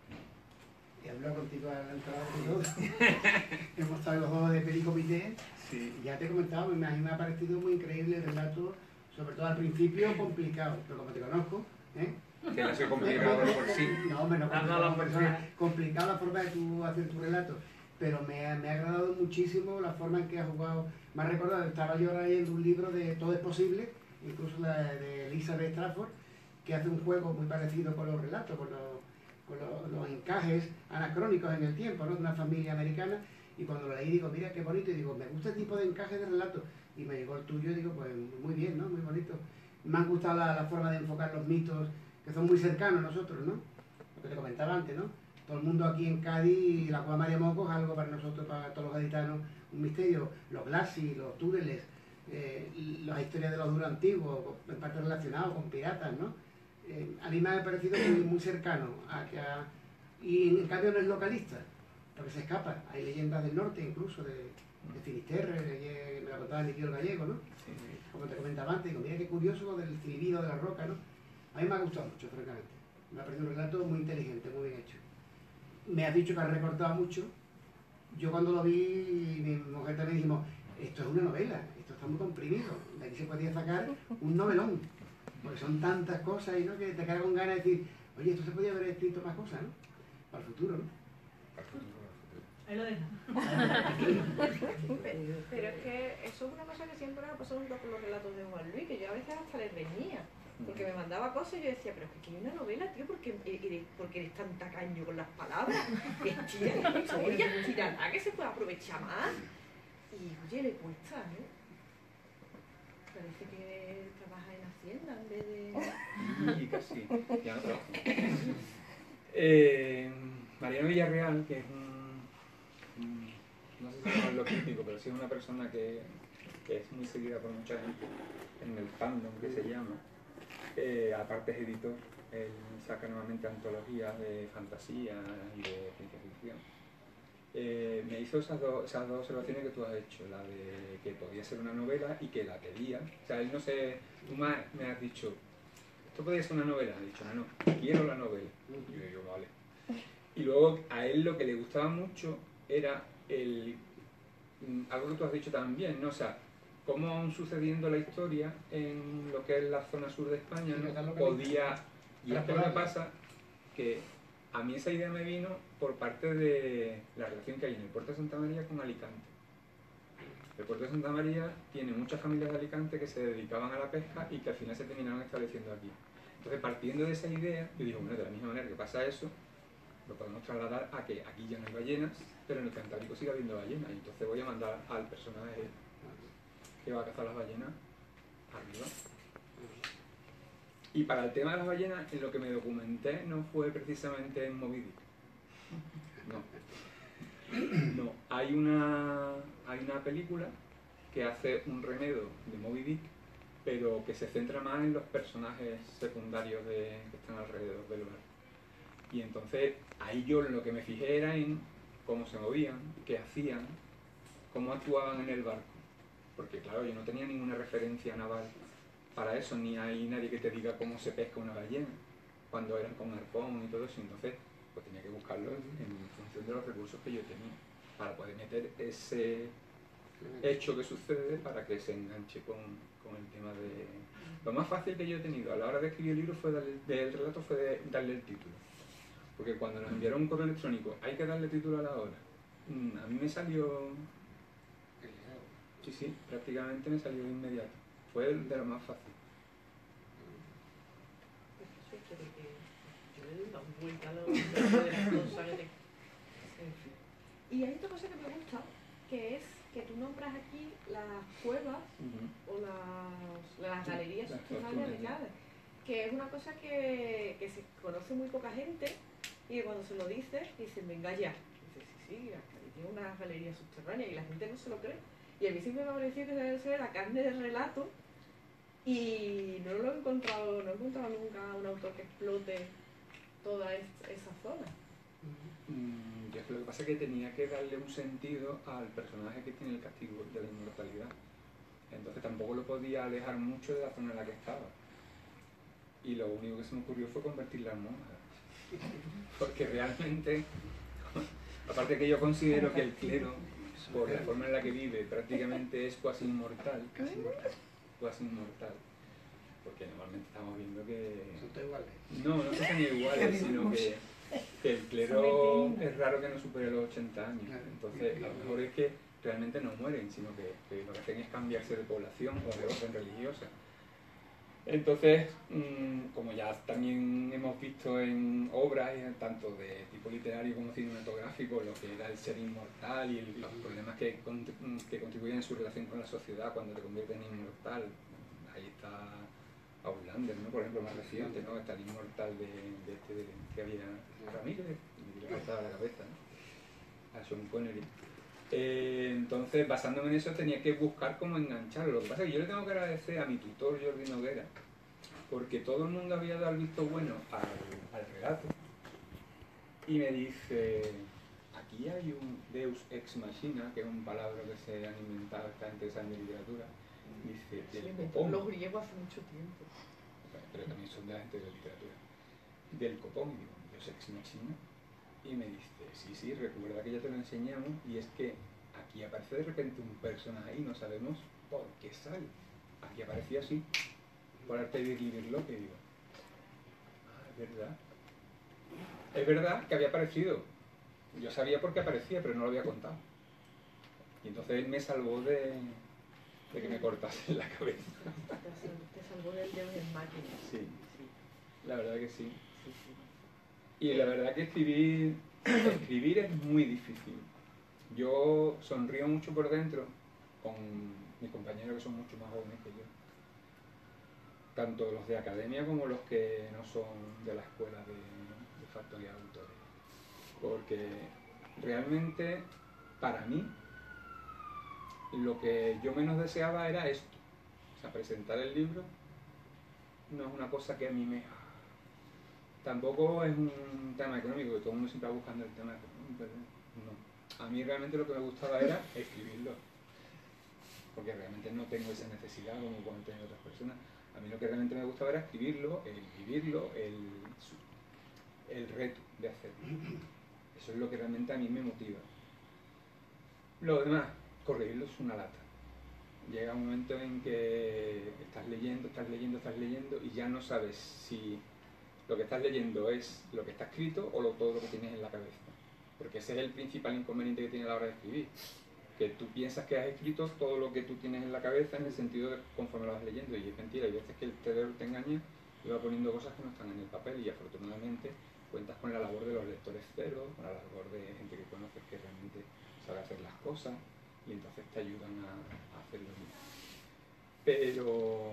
He hablado contigo a la entrada y todo. Hemos estado los dos de Pericomité. Sí. Y ya te he comentado, me, me ha parecido muy increíble el relato, sobre todo al principio complicado, pero como te conozco, ¿eh? Que no sea complicado de por sí. No, hombre, no, No, no, complicado, no, persona, sí. complicado la forma de tu hacer tu relato, pero me, ha- me ha agradado muchísimo la forma en que has jugado. Me ha recordado, estaba yo ahora leyendo un libro de Todo es posible, incluso la de Elizabeth Strafford, que hace un juego muy parecido con los relatos, con los, con los, los encajes anacrónicos en el tiempo, ¿no? De una familia americana. Y cuando lo leí digo, mira qué bonito, y digo, me gusta este tipo de encaje de relatos. Y me llegó el tuyo y digo, pues muy bien, ¿no? Muy bonito. Me han gustado la, la forma de enfocar los mitos, que son muy cercanos a nosotros, ¿no? Lo que te comentaba antes, ¿no? Todo el mundo aquí en Cádiz, la Cueva María Moco es algo para nosotros, para todos los gaditanos, un misterio. Los glacis, los túneles, eh, las historias de los duros antiguos, en parte relacionados con piratas, ¿no? Eh, a mí me ha parecido muy, muy cercano a que a, y en cambio no es localista, porque se escapa. Hay leyendas del norte, incluso de, de Finisterre, de- me la contaba el Niquillo el Gallego, ¿no? Sí. Como te comentaba antes, digo, mira qué curioso lo del silbido de la roca, ¿no? A mí me ha gustado mucho, francamente. Me ha parecido un relato muy inteligente, muy bien hecho. Me has dicho que has recortado mucho. Yo cuando lo vi, mi mujer también dijimos, esto es una novela, esto está muy comprimido. De aquí se podría sacar un novelón. Porque son tantas cosas y ¿no? que te quedas con ganas de decir, oye, esto se podría haber escrito más cosas, ¿no? Para el futuro, ¿no? Ahí lo dejo. Pero, pero es que eso es una cosa que siempre me ha pasado con los relatos de Juan Luis, que yo a veces hasta les reñía, porque me mandaba cosas y yo decía, pero es que aquí hay una novela, tío, porque eres, porque eres tan tacaño con las palabras, estira la historia, estírala, que se puede aprovechar más. Y oye, le cuesta, ¿eh? Parece que trabaja en Hacienda en vez de... casi, casi, ya no trabajo. Eh, Mariano Villarreal, que es un, un- no sé si es lo crítico, pero sí es una persona que, que es muy seguida por mucha gente en el fandom que se llama. Eh, aparte es editor, él saca nuevamente antologías de fantasía y de ciencia ficción. Eh, me hizo esas, dos esas dos observaciones que tú has hecho, la de que podía ser una novela y que la quería. O sea, él no sé, tú me has, me has dicho, esto podría ser una novela, he dicho, no, no, quiero la novela. Y yo digo, vale. Y luego a él lo que le gustaba mucho era el, mm, algo que tú has dicho también, ¿no? O sea, cómo aún sucediendo la historia en lo que es la zona sur de España, ¿no? Podía, y es que me pasa que a mí esa idea me vino por parte de la relación que hay en el puerto de Santa María con Alicante. El puerto de Santa María tiene muchas familias de Alicante que se dedicaban a la pesca y que al final se terminaron estableciendo aquí. Entonces, partiendo de esa idea, yo digo, bueno, de la misma manera que pasa eso, lo podemos trasladar a que aquí ya no hay ballenas, pero en el Cantábrico sigue habiendo ballenas. Y entonces voy a mandar al personaje que va a cazar las ballenas arriba. Y para el tema de las ballenas, en lo que me documenté no fue precisamente en Moby Dick. No. No, hay una, hay una película que hace un remedo de Moby Dick, pero que se centra más en los personajes secundarios de, que están alrededor del lugar. Y entonces ahí yo lo que me fijé era en cómo se movían, qué hacían, cómo actuaban en el barco. Porque claro, yo no tenía ninguna referencia naval para eso, ni hay nadie que te diga cómo se pesca una ballena, cuando eran con arpón y todo eso. Entonces pues tenía que buscarlo en función de los recursos que yo tenía, para poder meter ese hecho que sucede para que se enganche con, con el tema de... Lo más fácil que yo he tenido a la hora de escribir el libro fue darle, del relato fue de darle el título. Porque cuando nos enviaron un correo electrónico, hay que darle título a la obra. Mm, A mí me salió... Sí, sí, prácticamente me salió de inmediato. Fue el de lo más fácil. Yo le doy una vuelta a lo de las cosas que te... En fin. Y hay otra cosa que me gusta, que es que tú nombras aquí las cuevas Uh-huh. o las, las Sí, galerías las subterráneas de tortugas, Cádiz, que es una cosa que, que se conoce muy poca gente y que cuando se lo dices, dicen, venga ya. Y dices, sí, sí, aquí tiene unas galerías subterráneas y la gente no se lo cree. Y a mí siempre me ha parecido que debe ser la carne del relato y no lo he encontrado, no he encontrado nunca un autor que explote toda es- esa zona. Mm, yo lo que pasa es que tenía que darle un sentido al personaje que tiene el castigo de la inmortalidad. Entonces tampoco lo podía alejar mucho de la zona en la que estaba. Y lo único que se me ocurrió fue convertirla en monja. Porque realmente, aparte que yo considero que el clero, por la forma en la que vive, prácticamente es cuasi inmortal. Casi mortal. Cuasi inmortal. Porque normalmente estamos viendo que... Son todos iguales. No, no que sean iguales, sino que, que el clero es raro que no supere los ochenta años. Entonces, a lo mejor es que realmente no mueren, sino que, que lo que hacen es cambiarse de población o de orden religiosa. Entonces, mmm, como ya también hemos visto en obras, tanto de tipo literario como cinematográfico, lo que era el ser inmortal y el- los problemas que, con- que contribuyen en su relación con la sociedad cuando te conviertes en inmortal. Ahí está Outlander, ¿no? Por ejemplo, más reciente, ¿no? Está el inmortal de, de este de- que había Ramírez, y le faltaba la cabeza, ¿no? A Sean Connery. Eh, entonces, basándome en eso, tenía que buscar cómo engancharlo. Lo que pasa es que yo le tengo que agradecer a mi tutor Jordi Noguera, porque todo el mundo había dado el visto bueno al, al relato, y me dice, aquí hay un Deus ex machina, que es un palabra que se han inventado esta gente que sabe de literatura, dice, Se lo del inventaron copón, los griegos hace mucho tiempo. pero también son de la gente de la literatura, del copón, y digo, Deus ex machina, y me dice, sí, sí, recuerda que ya te lo enseñamos, y es que aquí aparece de repente un personaje y no sabemos por qué sale. Aquí aparecía así, por arte de escribirlo, que digo, ah, es verdad. Es verdad que había aparecido. Yo sabía por qué aparecía, pero no lo había contado. Y entonces él me salvó de, de que me cortasen la cabeza. Te sal- te salvó del dedo en máquina. Sí, la verdad que sí. Y la verdad que escribir, escribir es muy difícil. Yo sonrío mucho por dentro con mis compañeros que son mucho más jóvenes que yo. tanto los de academia como los que no son de la escuela de, de factoría de autores. Porque realmente, para mí, lo que yo menos deseaba era esto. O sea, presentar el libro no es una cosa que a mí me... Tampoco es un tema económico, que todo el mundo siempre va buscando el tema económico, pero no. A mí realmente lo que me gustaba era escribirlo. Porque realmente no tengo esa necesidad como cuando tienen otras personas. A mí lo que realmente me gustaba era escribirlo, el vivirlo, el, el reto de hacerlo. Eso es lo que realmente a mí me motiva. Lo demás, corregirlo es una lata. Llega un momento en que estás leyendo, estás leyendo, estás leyendo y ya no sabes si lo que estás leyendo es lo que está escrito o lo, todo lo que tienes en la cabeza. Porque ese es el principal inconveniente que tiene a la hora de escribir. Que tú piensas que has escrito todo lo que tú tienes en la cabeza en el sentido de conforme lo vas leyendo, y es mentira. Hay veces que el cerebro te engaña y va poniendo cosas que no están en el papel, y afortunadamente cuentas con la labor de los lectores cero, con la labor de gente que conoces que realmente sabe hacer las cosas y entonces te ayudan a, a hacerlo bien. Pero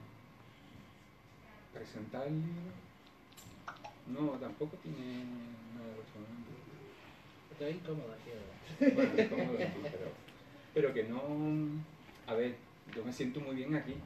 presentar el libro no, tampoco tiene nada de otro mundo. Estoy incómodo aquí, ¿verdad? Bueno, incómodo aquí, pero, pero que no... A ver, yo me siento muy bien aquí,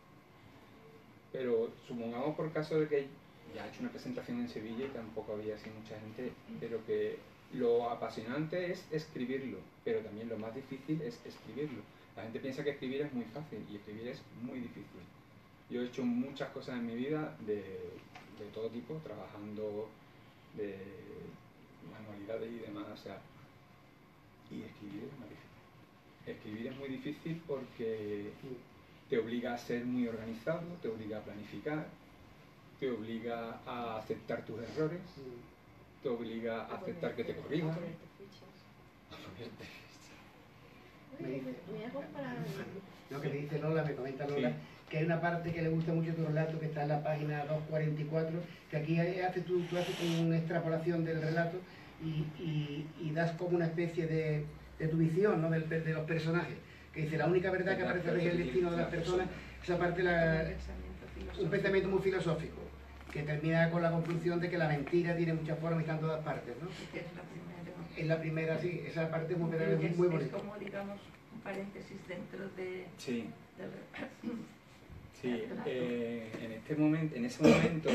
pero supongamos por caso de que ya he hecho una presentación en Sevilla y tampoco había así mucha gente, pero que lo apasionante es escribirlo, pero también lo más difícil es escribirlo. La gente piensa que escribir es muy fácil y escribir es muy difícil. Yo he hecho muchas cosas en mi vida de, de todo tipo, trabajando de manualidades y demás, o sea, y escribir es muy difícil. Escribir es muy difícil porque te obliga a ser muy organizado, te obliga a planificar, te obliga a aceptar tus errores, te obliga a aceptar que te corrijan. A ponerte Me dice, Me hago para... lo que le dice Lola, me comenta Lola, sí, que hay una parte que le gusta mucho tu relato, que está en la página doscientos cuarenta y cuatro, que aquí haces tú, tú haces como una extrapolación del relato y, y, y das como una especie de, de tu visión, ¿no?, del, de los personajes, que dice la única verdad que aparece regir el destino de las personas, esa parte, la, un pensamiento muy filosófico, que termina con la conclusión de que la mentira tiene muchas formas y está en todas partes, ¿no? Sí, que es la primera. Es la primera, sí, esa parte es muy, Sí, muy, es, muy es bonita. como, digamos, un paréntesis dentro de, sí. del Sí, eh, en este momento, en ese momento,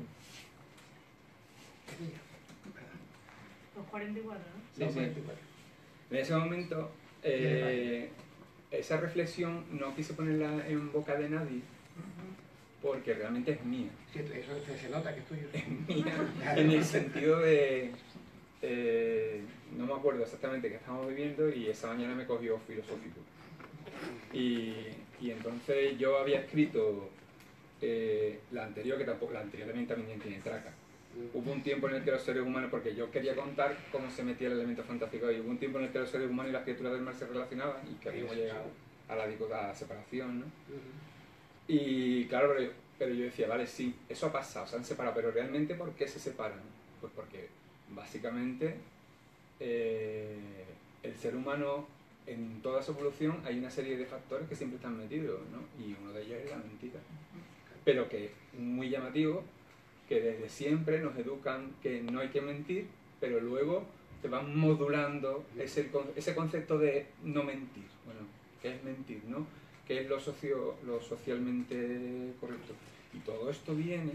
Los cuarenta y cuatro, ¿no? sí, sí. En ese momento, eh, esa reflexión no quise ponerla en boca de nadie, porque realmente es mía. Sí, eso se nota que es tuyo. Es mía, en el sentido de, eh, no me acuerdo exactamente qué estábamos viviendo y esa mañana me cogió filosófico. Y, y entonces yo había escrito eh, la anterior, que tampoco, la anterior también, también tiene traca. Hubo un tiempo en el que los seres humanos, porque yo quería contar cómo se metía el elemento fantástico ahí, hubo un tiempo en el que los seres humanos y las criaturas del mar se relacionaban y que habíamos llegado a la, a la separación, ¿no? Y claro, pero, pero yo decía, vale, sí, eso ha pasado, se han separado, pero realmente ¿por qué se separan? Pues porque básicamente eh, el ser humano, en toda su evolución hay una serie de factores que siempre están metidos, ¿no? Y uno de ellos es la mentira. Pero que es muy llamativo, que desde siempre nos educan que no hay que mentir, pero luego te van modulando ese, ese concepto de no mentir. Bueno, ¿qué es mentir, no? ¿Qué es lo, socio, lo socialmente correcto? Y todo esto viene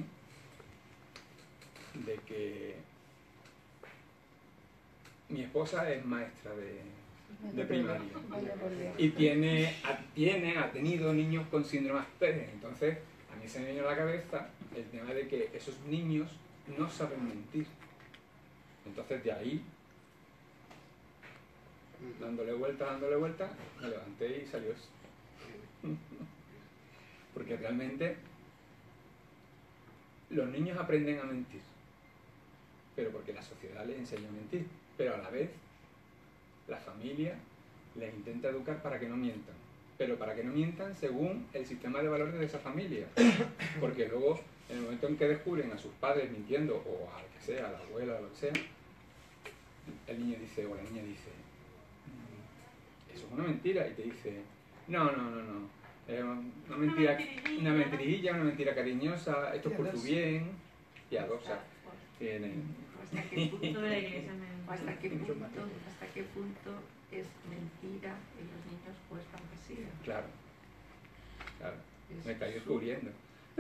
de que mi esposa es maestra de, de primaria y tiene, tiene, ha tenido niños con síndrome Asperger. Entonces, a mí se me viene a la cabeza el tema de que esos niños no saben mentir. Entonces, de ahí, dándole vuelta, dándole vuelta, me levanté y salió eso. Porque realmente los niños aprenden a mentir, pero porque la sociedad les enseña a mentir, pero a la vez la familia les intenta educar para que no mientan, pero para que no mientan según el sistema de valores de esa familia, porque luego en el momento en que descubren a sus padres mintiendo, o a lo que sea, a la abuela o lo que sea, el niño dice, o la niña dice, eso es una mentira, y te dice, no, no, no, no, Es una mentira, una mentirilla, una mentira cariñosa, esto es por tu bien, piadosa. Tiene. ¿Hasta qué punto, No de la iglesia, me- hasta qué punto, hasta qué punto es mentira y los niños pues fantasía? Claro, claro, Es me estoy su- descubriendo.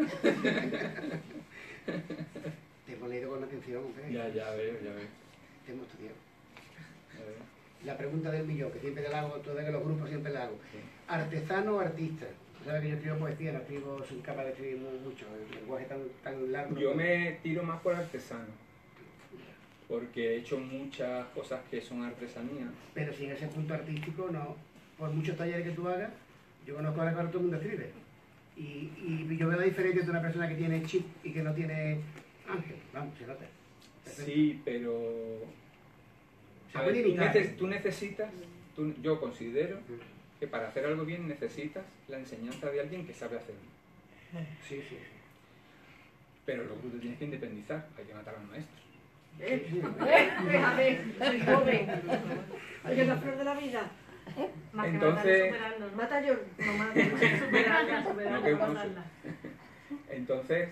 Te hemos leído con atención, hombre. Ya, ya veo, ya veo. Te hemos estudiado. ya veo. La pregunta del millón, que siempre la hago, todos los grupos siempre la hago. Sí. ¿Artesano o artista? Tú sabes que yo escribo poesía, no escribo, soy capaz de escribir mu- mucho, el lenguaje tan, tan largo. Yo me tiro más por artesano, porque he hecho muchas cosas que son artesanía. Pero si en ese punto artístico, no, por muchos talleres que tú hagas, yo conozco ahora que ahora todo el mundo escribe. Y, y yo veo la diferencia entre una persona que tiene chip y que no tiene ángel. Vamos, se nota. Perfecto. Sí, pero... Se A puede ver, tú, imitar, neces- ¿eh? tú necesitas, tú- yo considero que para hacer algo bien necesitas la enseñanza de alguien que sabe hacerlo. Sí, sí, sí. Pero luego tú te tienes que independizar, hay que matar al maestro. ¿Eh? Sí, sí. Fíjate, soy joven. Oye, la flor de la vida. Más que Entonces- matarla, superarlo, ¿no? Mata yo. No matarla, superarla, No, superarla, que no no matarla. Entonces,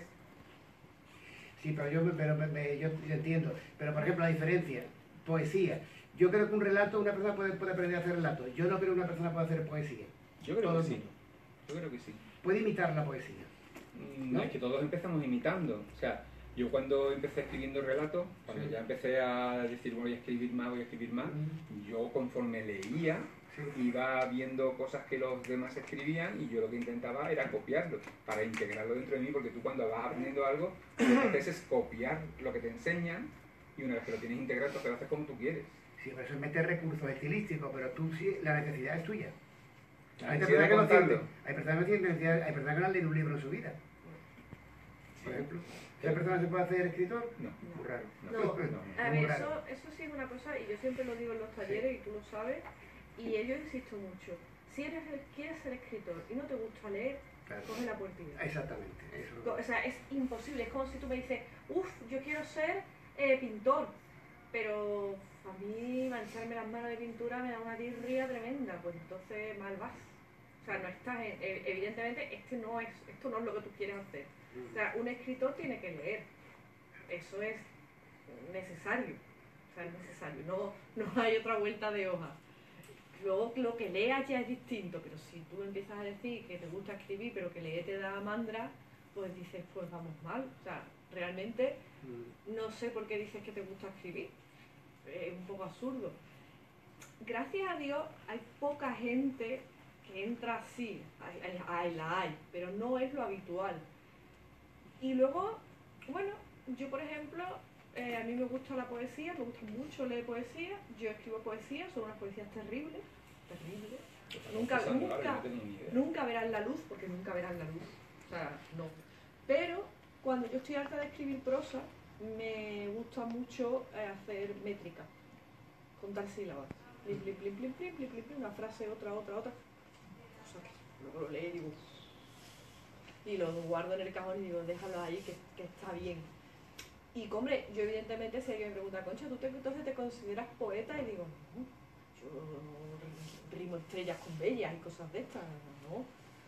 Sí, pero yo, pero me- me- yo entiendo. Pero, por ejemplo, la diferencia, poesía. Yo creo que un relato, una persona puede, puede aprender a hacer relato. Yo no creo que una persona pueda hacer poesía. yo creo Todo que el sí. mundo. Yo creo que sí. Puede imitar la poesía. Mm, ¿No? Es que todos empezamos imitando. O sea, yo cuando empecé escribiendo relatos, cuando Sí. ya empecé a decir voy a escribir más, voy a escribir más, yo conforme leía, Sí. iba viendo cosas que los demás escribían y yo lo que intentaba era copiarlo, para integrarlo dentro de mí, porque tú cuando vas aprendiendo algo, lo que haces es copiar lo que te enseñan y una vez que lo tienes integrado, pues lo haces como tú quieres. Sí, pero eso es meter recursos estilísticos, pero tú sí, la necesidad es tuya. La Hay necesidad personas de que no contarlo. tienen, hay personas que no tienen necesidad- hay personas que no han leído un libro en su vida. Por ejemplo, ¿esa persona se puede hacer escritor? No. Muy raro. No, no, a muy ver, raro. eso, eso sí es una cosa, y yo siempre lo digo en los talleres, y tú lo sabes, y yo insisto mucho. Si eres el- quieres ser escritor y no te gusta leer, Claro. coge la puertilla. Exactamente. Eso. Co- O sea, es imposible. Es como si tú me dices, uff, yo quiero ser eh, pintor, pero a mí mancharme las manos de pintura me da una tirria tremenda, pues entonces mal vas. O sea, no estás en- e- evidentemente este no es, esto no es lo que tú quieres hacer. O sea, un escritor tiene que leer. Eso es necesario. O sea, es necesario. No, no hay otra vuelta de hoja. Luego lo que leas ya es distinto, pero si tú empiezas a decir que te gusta escribir, pero que leer te da mandra, pues dices, pues vamos mal. O sea, realmente Mm. no sé por qué dices que te gusta escribir. Es un poco absurdo. Gracias a Dios hay poca gente que entra así. Hay, hay- hay- la hay, pero no es lo habitual. Y luego, bueno, yo por ejemplo, eh, a mí me gusta la poesía, me gusta mucho leer poesía. Yo escribo poesía, son unas poesías terribles, terribles. Lo Nunca, estás confesando ahora, nunca, yo no tenía ni idea. nunca verán la luz, porque nunca verán la luz. O sea, no. Pero cuando yo estoy harta de escribir prosa, me gusta mucho eh, hacer métrica, contar sílabas. Plim, plim, plim, plim, plim, plim, plim, plim, una frase, otra, otra, otra. O sea, que luego lo leo y digo... Y lo guardo en el cajón y digo, déjalo ahí, que, que está bien. Y, hombre, yo evidentemente si alguien me pregunta, Concha, ¿tú te, entonces te consideras poeta? Y digo, no, yo rimo estrellas con bellas y cosas de estas, no.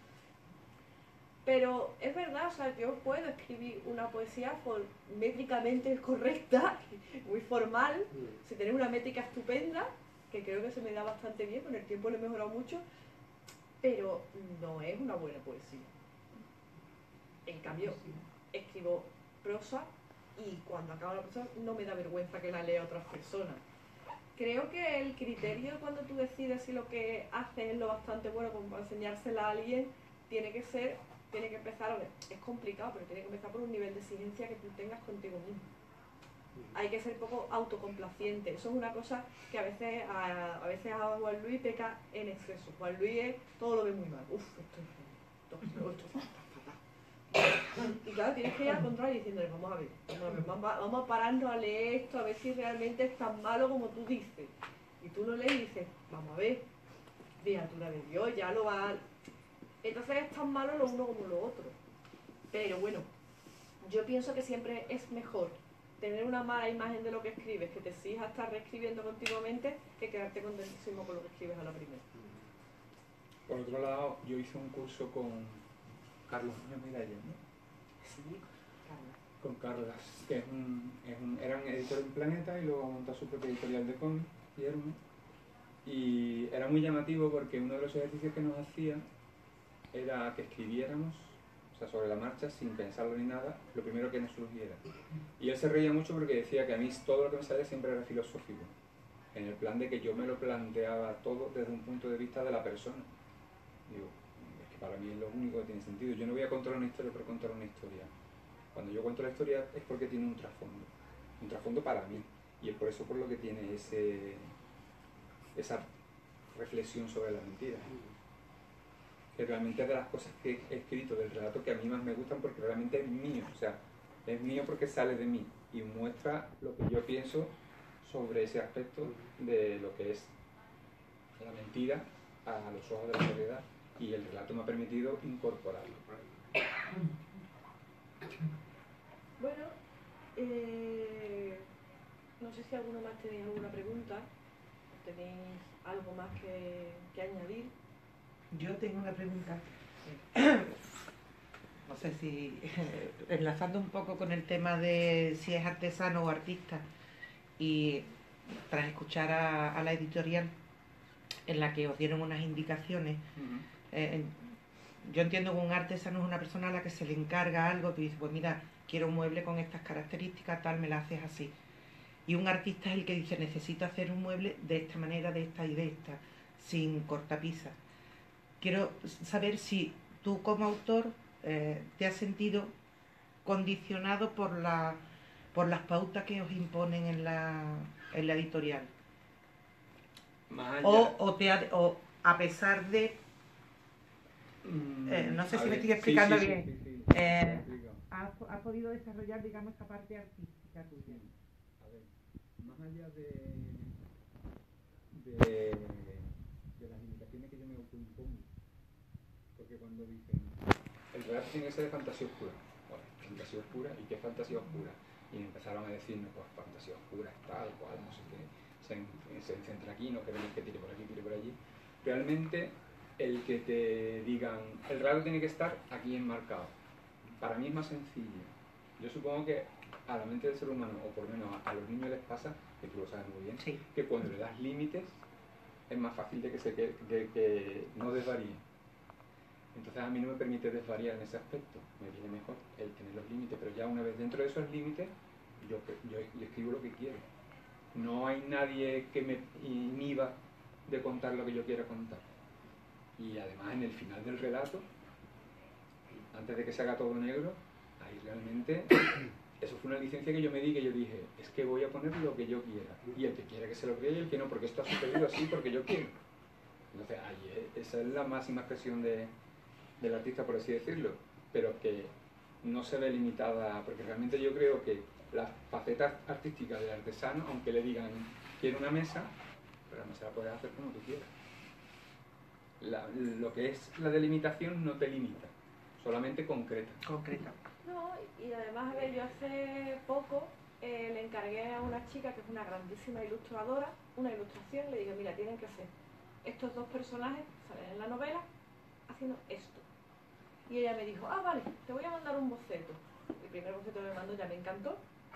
Pero es verdad, o sea, yo puedo escribir una poesía por, métricamente correcta, muy formal, Mm. si tener una métrica estupenda, que creo que se me da bastante bien, con el tiempo lo he mejorado mucho, pero no es una buena poesía. En cambio, escribo prosa y cuando acabo la prosa no me da vergüenza que la lea otras personas. Creo que el criterio cuando tú decides si lo que haces es lo bastante bueno como para enseñársela a alguien, tiene que ser, tiene que empezar, a ver, es complicado, pero tiene que empezar por un nivel de exigencia que tú tengas contigo mismo. Hay que ser poco autocomplaciente. Eso es una cosa que a veces a, a veces a Juan Luis peca en exceso. Juan Luis es, todo lo ve muy mal. Uf, esto es esto, esto es fatal. Y claro, tienes que ir al contrario diciéndole, vamos a ver, vamos a ver, vamos a, vamos a pararnos a leer esto, a ver si realmente es tan malo como tú dices. Y tú lo lees y dices, vamos a ver, criatura de Dios, ya lo va... Entonces es tan malo lo uno como lo otro. Pero bueno, yo pienso que siempre es mejor tener una mala imagen de lo que escribes, que te exijas estar reescribiendo continuamente, que quedarte contentísimo con lo que escribes a la primera. Por otro lado, yo hice un curso con Carlos Muñoz Medalla, ¿no? Sí, Carla. Con Carlas, que es un, es un, eran editores en Planeta y luego montó su propia editorial de cómics, Guillermo. Y era muy llamativo porque uno de los ejercicios que nos hacía era que escribiéramos, o sea, sobre la marcha, sin pensarlo ni nada, lo primero que nos surgiera. Y él se reía mucho porque decía que a mí todo lo que me salía siempre era filosófico, en el plan de que yo me lo planteaba todo desde un punto de vista de la persona. Digo, es que para mí es lo único que tiene sentido. Yo no voy a contar una historia por contar una historia. Cuando yo cuento la historia es porque tiene un trasfondo, un trasfondo para mí, y es por eso por lo que tiene ese, esa reflexión sobre la mentira, que realmente es de las cosas que he escrito del relato que a mí más me gustan porque realmente es mío, o sea, es mío porque sale de mí y muestra lo que yo pienso sobre ese aspecto de lo que es la mentira a los ojos de la sociedad, y el relato me ha permitido incorporarlo. Bueno, eh, no sé si alguno más tenéis alguna pregunta, tenéis algo más que, que añadir. Yo tengo una pregunta. No sé si, enlazando un poco con el tema de si es artesano o artista, y tras escuchar a, a la editorial en la que os dieron unas indicaciones, Uh-huh. eh, yo entiendo que un artesano es una persona a la que se le encarga algo, que dice, pues mira, quiero un mueble con estas características, tal, me la haces así. Y un artista es el que dice, necesito hacer un mueble de esta manera, de esta y de esta, sin cortapisa. Quiero saber si tú como autor eh, te has sentido condicionado por, la, por las pautas que os imponen en la, en la editorial. Más allá, O, o, te ha- o a pesar de... mm, eh, no sé a si me ver, estoy explicando sí, sí, bien. sí, sí, sí, Eh, me he explicado. has, has podido desarrollar, digamos, esta parte artística tuya. A ver, más allá de, de, de las limitaciones que yo me autoimpongo, porque cuando dicen el relato tiene que ser de fantasía oscura, bueno, fantasía oscura, ¿y qué es fantasía oscura? Y empezaron a decirme, pues fantasía oscura es tal, cual, no sé qué, se, se centra aquí, no queremos que tire por aquí, tire por allí. Realmente, el que te digan, el relato tiene que estar aquí enmarcado, para mí es más sencillo. Yo supongo que a la mente del ser humano, o por lo menos a, a los niños les pasa, que tú lo sabes muy bien, Sí. que cuando le das límites es más fácil de que, se, que, de que no desvaríe. Entonces a mí no me permite desvariar en ese aspecto, me viene mejor el tener los límites, pero ya una vez dentro de esos límites, yo, yo, yo escribo lo que quiero. No hay nadie que me inhiba de contar lo que yo quiera contar. Y además en el final del relato, antes de que se haga todo negro, ahí realmente, eso fue una licencia que yo me di, que yo dije, es que voy a poner lo que yo quiera, y el que quiera que se lo crea y el que no, porque esto ha sucedido así porque yo quiero. Entonces ahí es, esa es la máxima expresión de, del artista, por así decirlo, pero que no se ve limitada, porque realmente yo creo que la faceta artística del artesano, aunque le digan, quiero una mesa, pero la mesa la puedes hacer como tú quieras. La, lo que es la delimitación no te limita, solamente concreta. Concreta. No, y además, a ver, yo hace poco eh, le encargué a una chica que es una grandísima ilustradora una ilustración, le dije, mira, tienen que ser estos dos personajes, salen en la novela, haciendo esto. Y ella me dijo, ah, vale, te voy a mandar un boceto. El primer boceto que me mandó ya me encantó.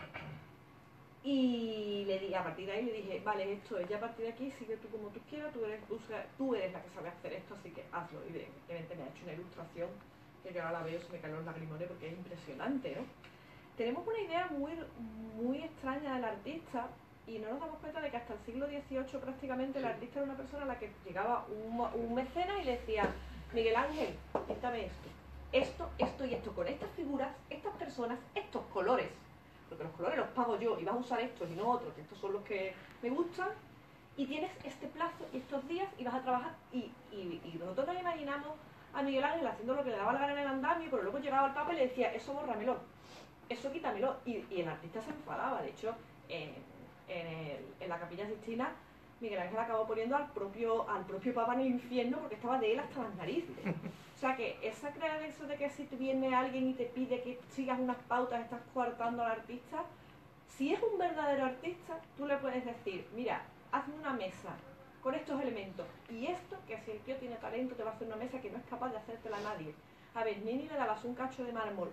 Y le di, a partir de ahí le dije, vale, esto es, ya a partir de aquí sigue tú como tú quieras, tú eres, tú, tú eres la que sabe hacer esto, así que hazlo. Y evidentemente me ha hecho una ilustración que yo ahora la veo, se me caen los lagrimones porque es impresionante, ¿no? Tenemos una idea muy, muy extraña del artista y no nos damos cuenta de que hasta el siglo dieciocho prácticamente el artista era una persona a la que llegaba un, un mecenas y le decía, Miguel Ángel, píntame esto, esto, esto y esto, con estas figuras, estas personas, estos colores, porque los colores los pago yo y vas a usar estos y no otros, que estos son los que me gustan, y tienes este plazo y estos días y vas a trabajar, y, y, y nosotros nos imaginamos a Miguel Ángel haciendo lo que le daba la gana en el andamio, pero luego llegaba al Papa y le decía, eso bórramelo, eso quítamelo, y, y el artista se enfadaba. De hecho, en, en, el, en la Capilla Sixtina, Miguel Ángel acabó poniendo al propio, al propio Papa en el infierno porque estaba de él hasta las narices. O sea que esa creencia eso de que si te viene alguien y te pide que sigas unas pautas, estás coartando al artista, si es un verdadero artista, tú le puedes decir, mira, hazme una mesa con estos elementos. Y esto, que si el tío tiene talento, te va a hacer una mesa que no es capaz de hacértela a nadie. A ver, Nini le dabas un cacho de mármol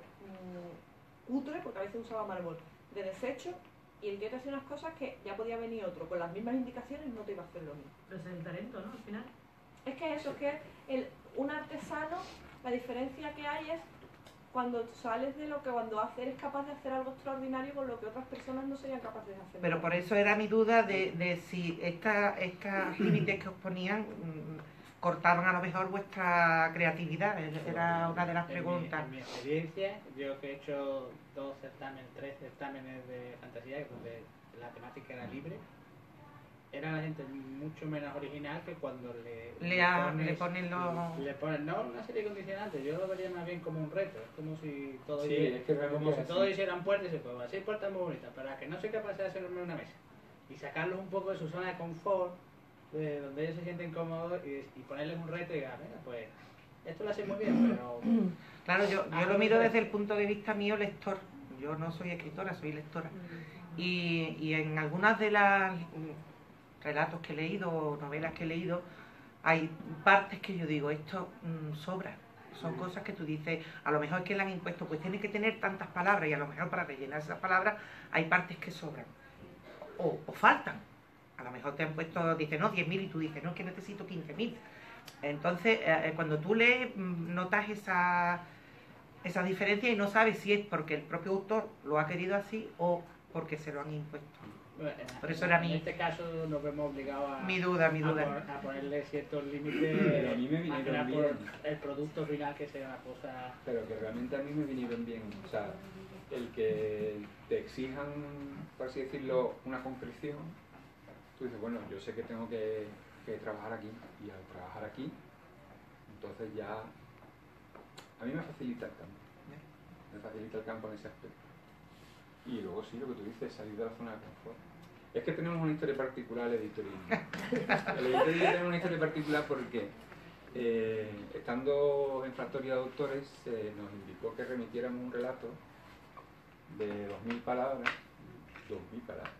mmm, cutre, porque a veces usaba mármol, de desecho, y el tío te hacía unas cosas que ya podía venir otro, con las mismas indicaciones no te iba a hacer lo mismo. Pero es el talento, ¿no? Al final. Es que eso, es que el, un artesano, la diferencia que hay es cuando sales de lo que cuando hacer eres capaz de hacer algo extraordinario con lo que otras personas no serían capaces de hacer. Pero por eso era mi duda de, de si estas estas límites que os ponían mmm, cortaban a lo mejor vuestra creatividad. Era una de las En mi- preguntas. En mi, experiencia, yo que he hecho dos certámenes, tres certámenes de fantasía, donde la temática era libre, era la gente mucho menos original que cuando le, Le, ha- le ponen los... le ponen no una serie de condicionantes. Yo lo vería más bien como un reto. Es como si todos Sí, hicieran- es que realmente como si es todos así. hicieran puertas y se pues así puertas muy bonitas, para que no sea capaz de hacerme una mesa y sacarlos un poco de su zona de confort, de donde ellos se sienten cómodos, y, y ponerles un reto y digan, venga, pues esto lo hace muy bien, pero Claro, yo, yo Ah, lo miro pues. desde el punto de vista mío lector. Yo no soy escritora, soy lectora. Y, y en algunas de las mm, relatos que he leído o novelas que he leído, hay partes que yo digo, esto mm, sobra. Son cosas que tú dices, a lo mejor es que le han impuesto, pues tiene que tener tantas palabras y a lo mejor para rellenar esas palabras hay partes que sobran. O, o faltan. A lo mejor te han puesto, dice, no, diez mil y tú dices, no, es que necesito quince mil. Entonces, eh, cuando tú lees, mm, notas esa, esa diferencia y no sabes si es porque el propio autor lo ha querido así o porque se lo han impuesto. bueno, en- Por eso era en mi- este caso nos vemos obligados a, Mi duda, mi a duda. pon- a ponerle ciertos límites, Pero a mí me más que vinieron nada bien. por el producto final que sea una cosa. Pero que realmente a mí me vinieron bien. O sea, el que te exijan, por así decirlo, una concreción, tú dices, bueno, yo sé que tengo que, que trabajar aquí, y al trabajar aquí, entonces ya a mí me facilita el campo. Me facilita el campo en ese aspecto. Y luego sí, lo que tú dices, salir de la zona de confort. Es que tenemos una historia particular el editorial. El editorial tiene una historia particular porque eh, estando en Factoría de Autores eh, nos indicó que remitiéramos un relato de dos mil palabras. dos mil palabras.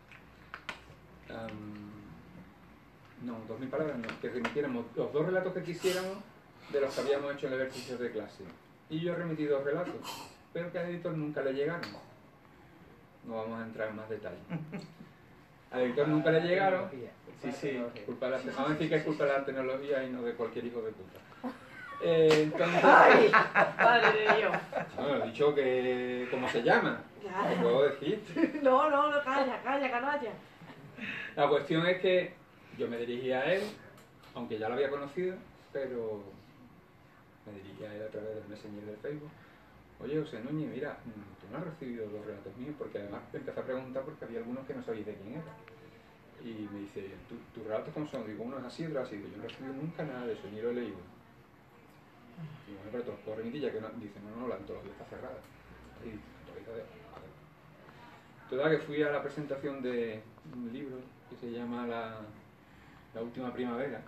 Um, no, dos mil palabras no, que remitiéramos los dos relatos que quisiéramos de los que habíamos hecho en el ejercicio de clase. Y yo remití dos relatos, pero que al editor nunca le llegaron. No vamos a entrar en más detalles. Al editor nunca le llegaron. Sí, sí, culpa de la, vamos a decir que es culpa de la tecnología y no de cualquier hijo de puta. Eh, entonces, ¡Ay! ¡Madre de Dios! bueno, he dicho que, ¿cómo se llama? Ya. Lo puedo decir. No, no, no, calla, calla, canalla. La cuestión es que yo me dirigí a él, aunque ya lo había conocido, pero me dirigí a él a través del Messenger del Facebook. Oye, José Núñez, mira, tú no has recibido los relatos míos, porque además te empecé a preguntar porque había algunos que no sabéis de quién era. Y me dice, ¿Tu, ¿tus relatos cómo son? Digo, uno es así, otro así. Digo, yo no he recibido nunca nada de eso, ni lo he leído. Y bueno, pero te los puedo remitir, ya que no, dice, no, no, la antología está cerrada. Y dice, antología de... Vale. Total, que fui a la presentación de un libro que se llama La, la Última Primavera,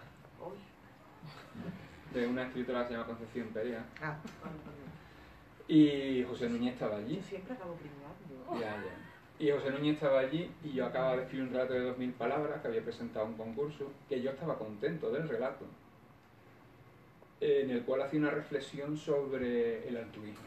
de una escritora que se llama Concepción Perea. Ah, Y José Núñez estaba allí. Yo siempre acabo primero. Ya, ya. Y José Núñez estaba allí y yo acababa de escribir un relato de dos mil palabras que había presentado a un concurso, que yo estaba contento del relato, en el cual hacía una reflexión sobre el altruismo.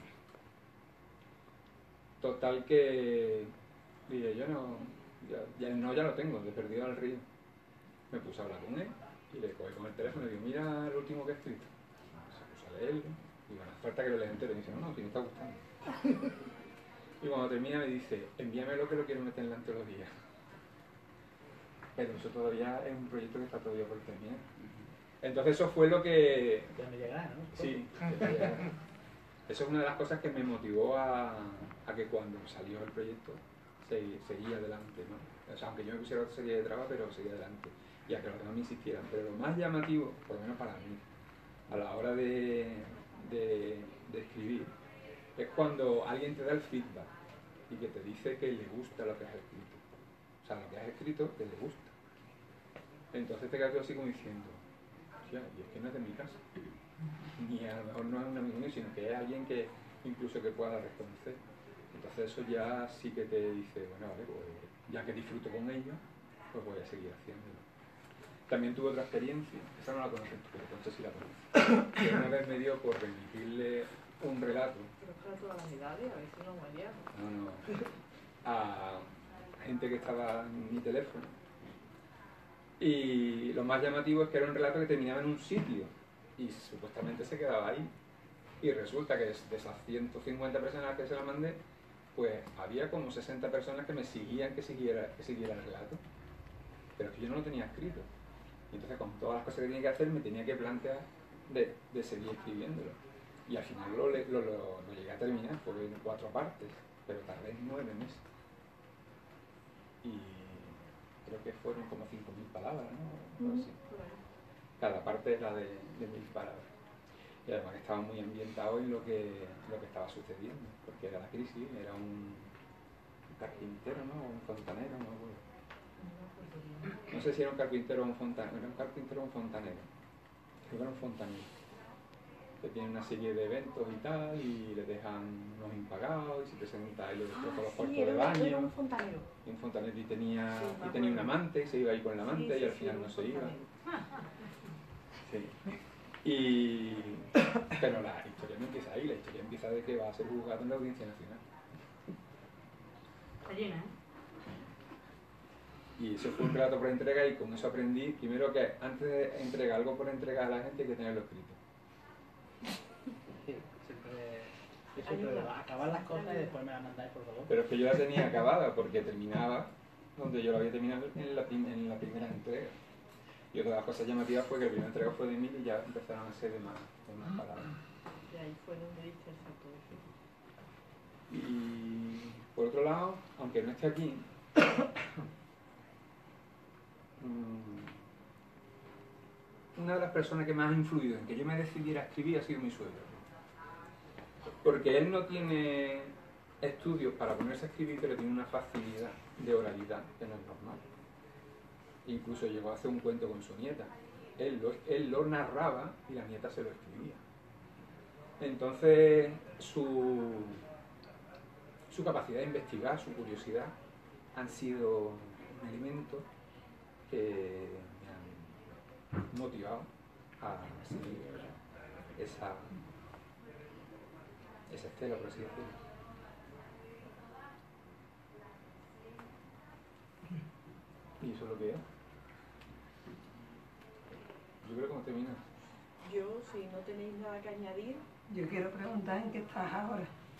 Total que dije, yo no, ya, ya, no, ya lo tengo, de perdido al río. Me puse a hablar con él y le cogí con el teléfono y le digo, mira lo último que he escrito. Se puso a leerlo. Digo, no hace falta que lo lea entero. Y me dice, no, no, que me está gustando. Y cuando termina me dice, envíamelo que lo quiero meter en la antología. Pero eso todavía es un proyecto que está todavía por terminar. Entonces eso fue lo que... Ya me llegará, ¿no? Sí, eso es una de las cosas que me motivó a, a que cuando salió el proyecto se- seguía adelante, ¿no? O sea, aunque yo me pusiera otra serie de trabas, pero seguía adelante. Y a que los demás me insistieran. Pero lo más llamativo, por lo menos para mí, a la hora de, de, de escribir, es cuando alguien te da el feedback y que te dice que le gusta lo que has escrito. O sea, lo que has escrito que le gusta. Entonces te quedas tú así como diciendo, hostia, y es que no es de mi casa. Ni a lo mejor no es un amigo mío, sino que es alguien que incluso que pueda reconocer. Entonces eso ya sí que te dice, bueno, vale, pues ya que disfruto con ellos, pues voy a seguir haciéndolo. También tuve otra experiencia, esa no la conoces tú, pero no sé si la conoces. Que una vez me dio por remitirle un relato. Pero es para todas las edades, a ver si no María. No, no. A gente que estaba en mi teléfono. Y lo más llamativo es que era un relato que terminaba en un sitio y supuestamente se quedaba ahí. Y resulta que de esas ciento cincuenta personas que se la mandé, pues había como sesenta personas que me seguían que siguiera, que siguiera el relato. Pero es que yo no lo tenía escrito. Y entonces con todas las cosas que tenía que hacer me tenía que plantear de, de seguir escribiéndolo. Y al final lo, lo, lo, lo llegué a terminar, fue en cuatro partes, pero tardé nueve meses. Y creo que fueron como cinco mil palabras, ¿no? Algo así. Cada parte era de, de mil palabras. Y además que estaba muy ambientado en lo que, lo que estaba sucediendo, porque era la crisis, era un carpintero, ¿no? O un fontanero, no me acuerdo. No sé si era un carpintero o un fontanero, era un carpintero o un fontanero. Creo que era un fontanero. Que tiene una serie de eventos y tal, y le dejan unos impagados, y se presenta y le destroza los cuartos de baño. Era un fontanero. Y un fontanero y tenía, Sí, me y tenía un acuerdo. amante, y se iba ahí con el amante, Sí, y al sí, final sí, no un se iba. fontanero. Sí. Y... Pero la historia no empieza ahí, la historia empieza de que va a ser juzgado en la Audiencia Nacional. Está llena, ¿eh? Y eso fue un relato por entrega y con eso aprendí, primero que antes de entregar algo por entregar a la gente hay que tenerlo escrito. Sí, siempre, yo siempre Ayuda. digo, acabar las cosas y después me las mandáis por favor. Pero es que yo la tenía acabada porque terminaba donde yo lo había terminado en la, prim- en la primera entrega. Y otra de las cosas llamativas fue que la primera entrega fue de mil y ya empezaron a ser de más, de más palabras. Y ahí fue donde diste el salto de fe. Y por otro lado, aunque no esté aquí, una de las personas que más ha influido en que yo me decidiera a escribir ha sido mi suegro. Porque él no tiene estudios para ponerse a escribir, pero tiene una facilidad de oralidad que no es normal. Incluso llegó a hacer un cuento con su nieta. Él lo, él lo narraba y la nieta se lo escribía. Entonces, su, su capacidad de investigar, su curiosidad, han sido un elemento que me han motivado a seguir esa, esa estela, por así decirlo. Y eso es lo que es. Yo creo que hemos terminado. Yo, si no tenéis nada que añadir, Yo quiero preguntar en qué estás ahora.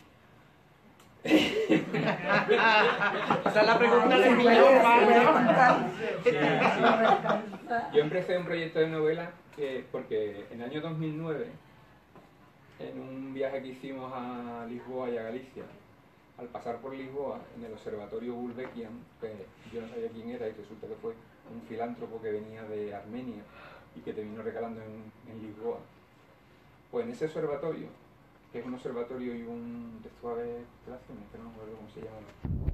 Esa es la pregunta del Ay, millón, sí, Pablo. Sí, sí. Yo empecé un proyecto de novela que, porque en el año dos mil nueve, en un viaje que hicimos a Lisboa y a Galicia, al pasar por Lisboa, en el observatorio Gulbenkian, que yo no sabía quién era y resulta que fue un filántropo que venía de Armenia y que te vino regalando en, en Lisboa. Pues en ese observatorio, que es un observatorio y un de suaves relaciones, que no me acuerdo cómo se llama.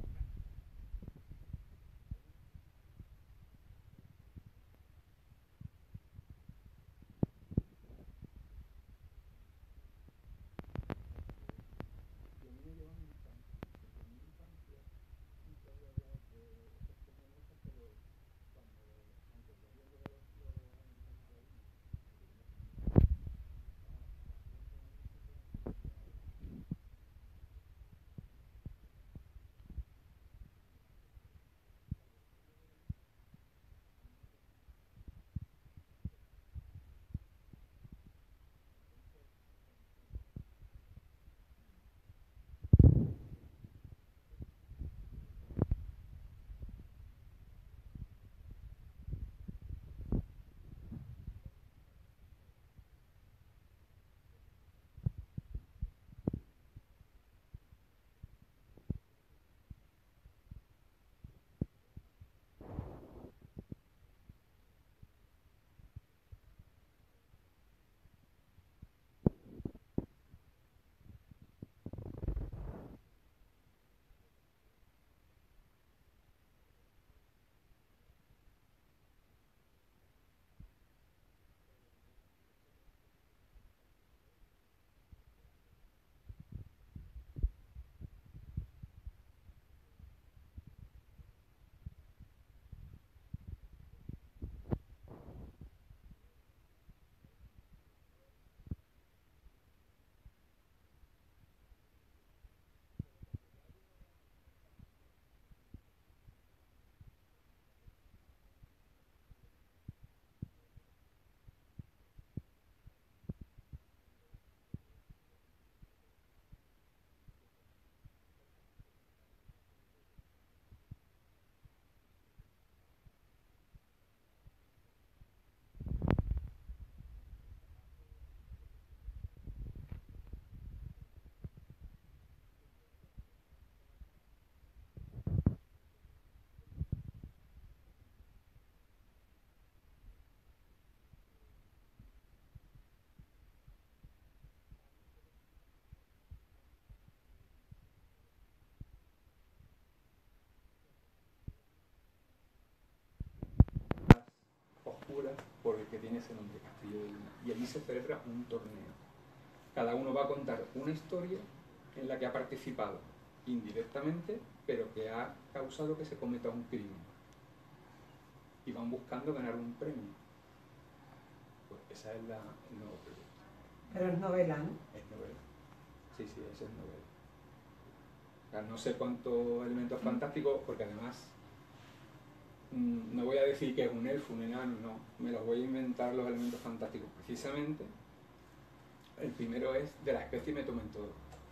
oscura porque tiene ese nombre, Castillo de Luna. Y allí se celebra un torneo. Cada uno va a contar una historia en la que ha participado indirectamente, pero que ha causado que se cometa un crimen. Y van buscando ganar un premio. Pues esa es la, el nuevo proyecto. Pero es novela, ¿no? Es novela. Sí, sí, ese es novela. O sea, no sé cuántos elementos fantásticos, porque además mmm, no voy a decir que es un elfo, un enano, no. Me los voy a inventar los elementos fantásticos. Precisamente, el primero es de la especie Metomentodo.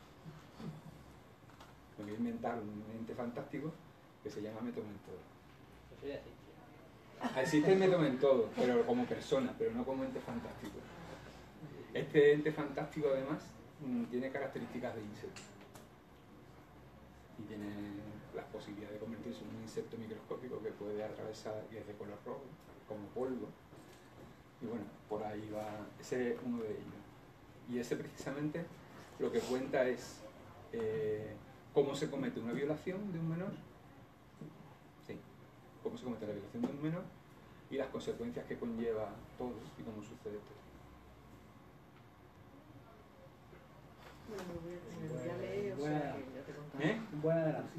Me voy a inventar un ente fantástico que se llama Metomentodo. Eso ya existe. Existe el Metomentodo, pero como persona, pero no como ente fantástico. Este ente fantástico además mmm, tiene características de insecto. Y tiene las posibilidades de convertirse en un insecto microscópico que puede atravesar y es de color rojo, como polvo. Y bueno, por ahí va, ese es uno de ellos. Y ese precisamente lo que cuenta es eh, cómo se comete una violación de un menor, sí, cómo se comete la violación de un menor y las consecuencias que conlleva todo y cómo sucede todo. Bueno, me voy a, me voy a leer, o Buena. sea, que ya te contaré. ¿Eh? Un buen adelanto.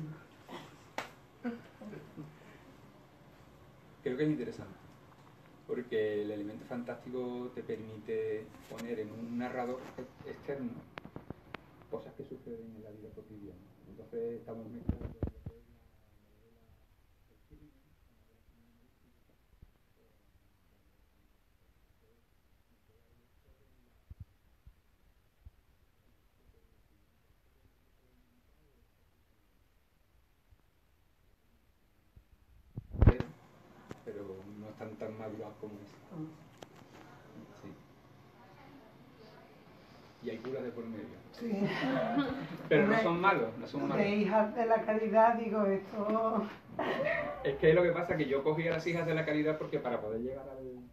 Creo que es interesante, porque el elemento fantástico te permite poner en un narrador externo cosas que suceden en la vida cotidiana. Entonces estamos mezclando lo que es la novela, el crimen, pero, pero no están tan madurados como esta. Sí. Y hay curas de por medio. Sí. Pero no Hombre, son malos, no son malos. De hijas de la caridad, digo, esto... Es que lo que pasa es que yo cogí a las hijas de la caridad porque para poder llegar al,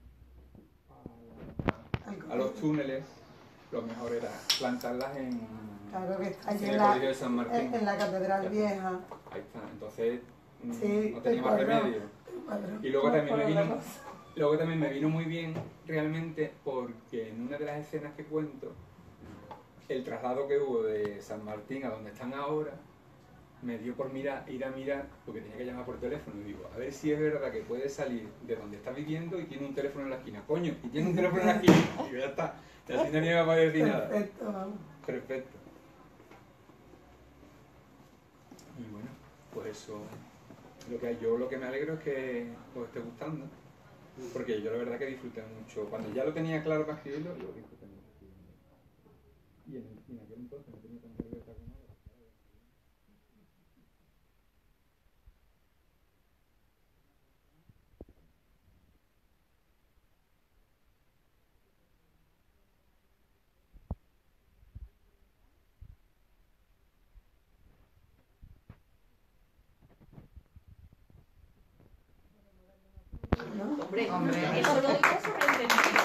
a, a los túneles, lo mejor era plantarlas en, Claro que está allí en en el la, Colegio de San Martín. en, en la Catedral Vieja. Ahí está, entonces mm, Sí, no tenía te más cuadró. remedio. Bueno, Y luego no también, me por vino, otra cosa. luego también me vino muy bien realmente porque en una de las escenas que cuento, el traslado que hubo de San Martín a donde están ahora, me dio por mirar, ir a mirar, porque tenía que llamar por teléfono, y digo, a ver si es verdad que puede salir de donde está viviendo y tiene un teléfono en la esquina. Coño, y tiene un teléfono en la esquina. Y digo, ya está, y así no me va a poder decir nada. Perfecto, vamos. Perfecto. Y bueno, pues eso, lo que yo lo que me alegro es que os esté gustando, porque yo la verdad que disfruté mucho. Cuando ya lo tenía claro para escribirlo, yo disfruté mucho escribiendo. Y en, y en aquel entonces no tenía tanta libertad como ahora. Hombre, Hombre. eso lo digo sobre entendido.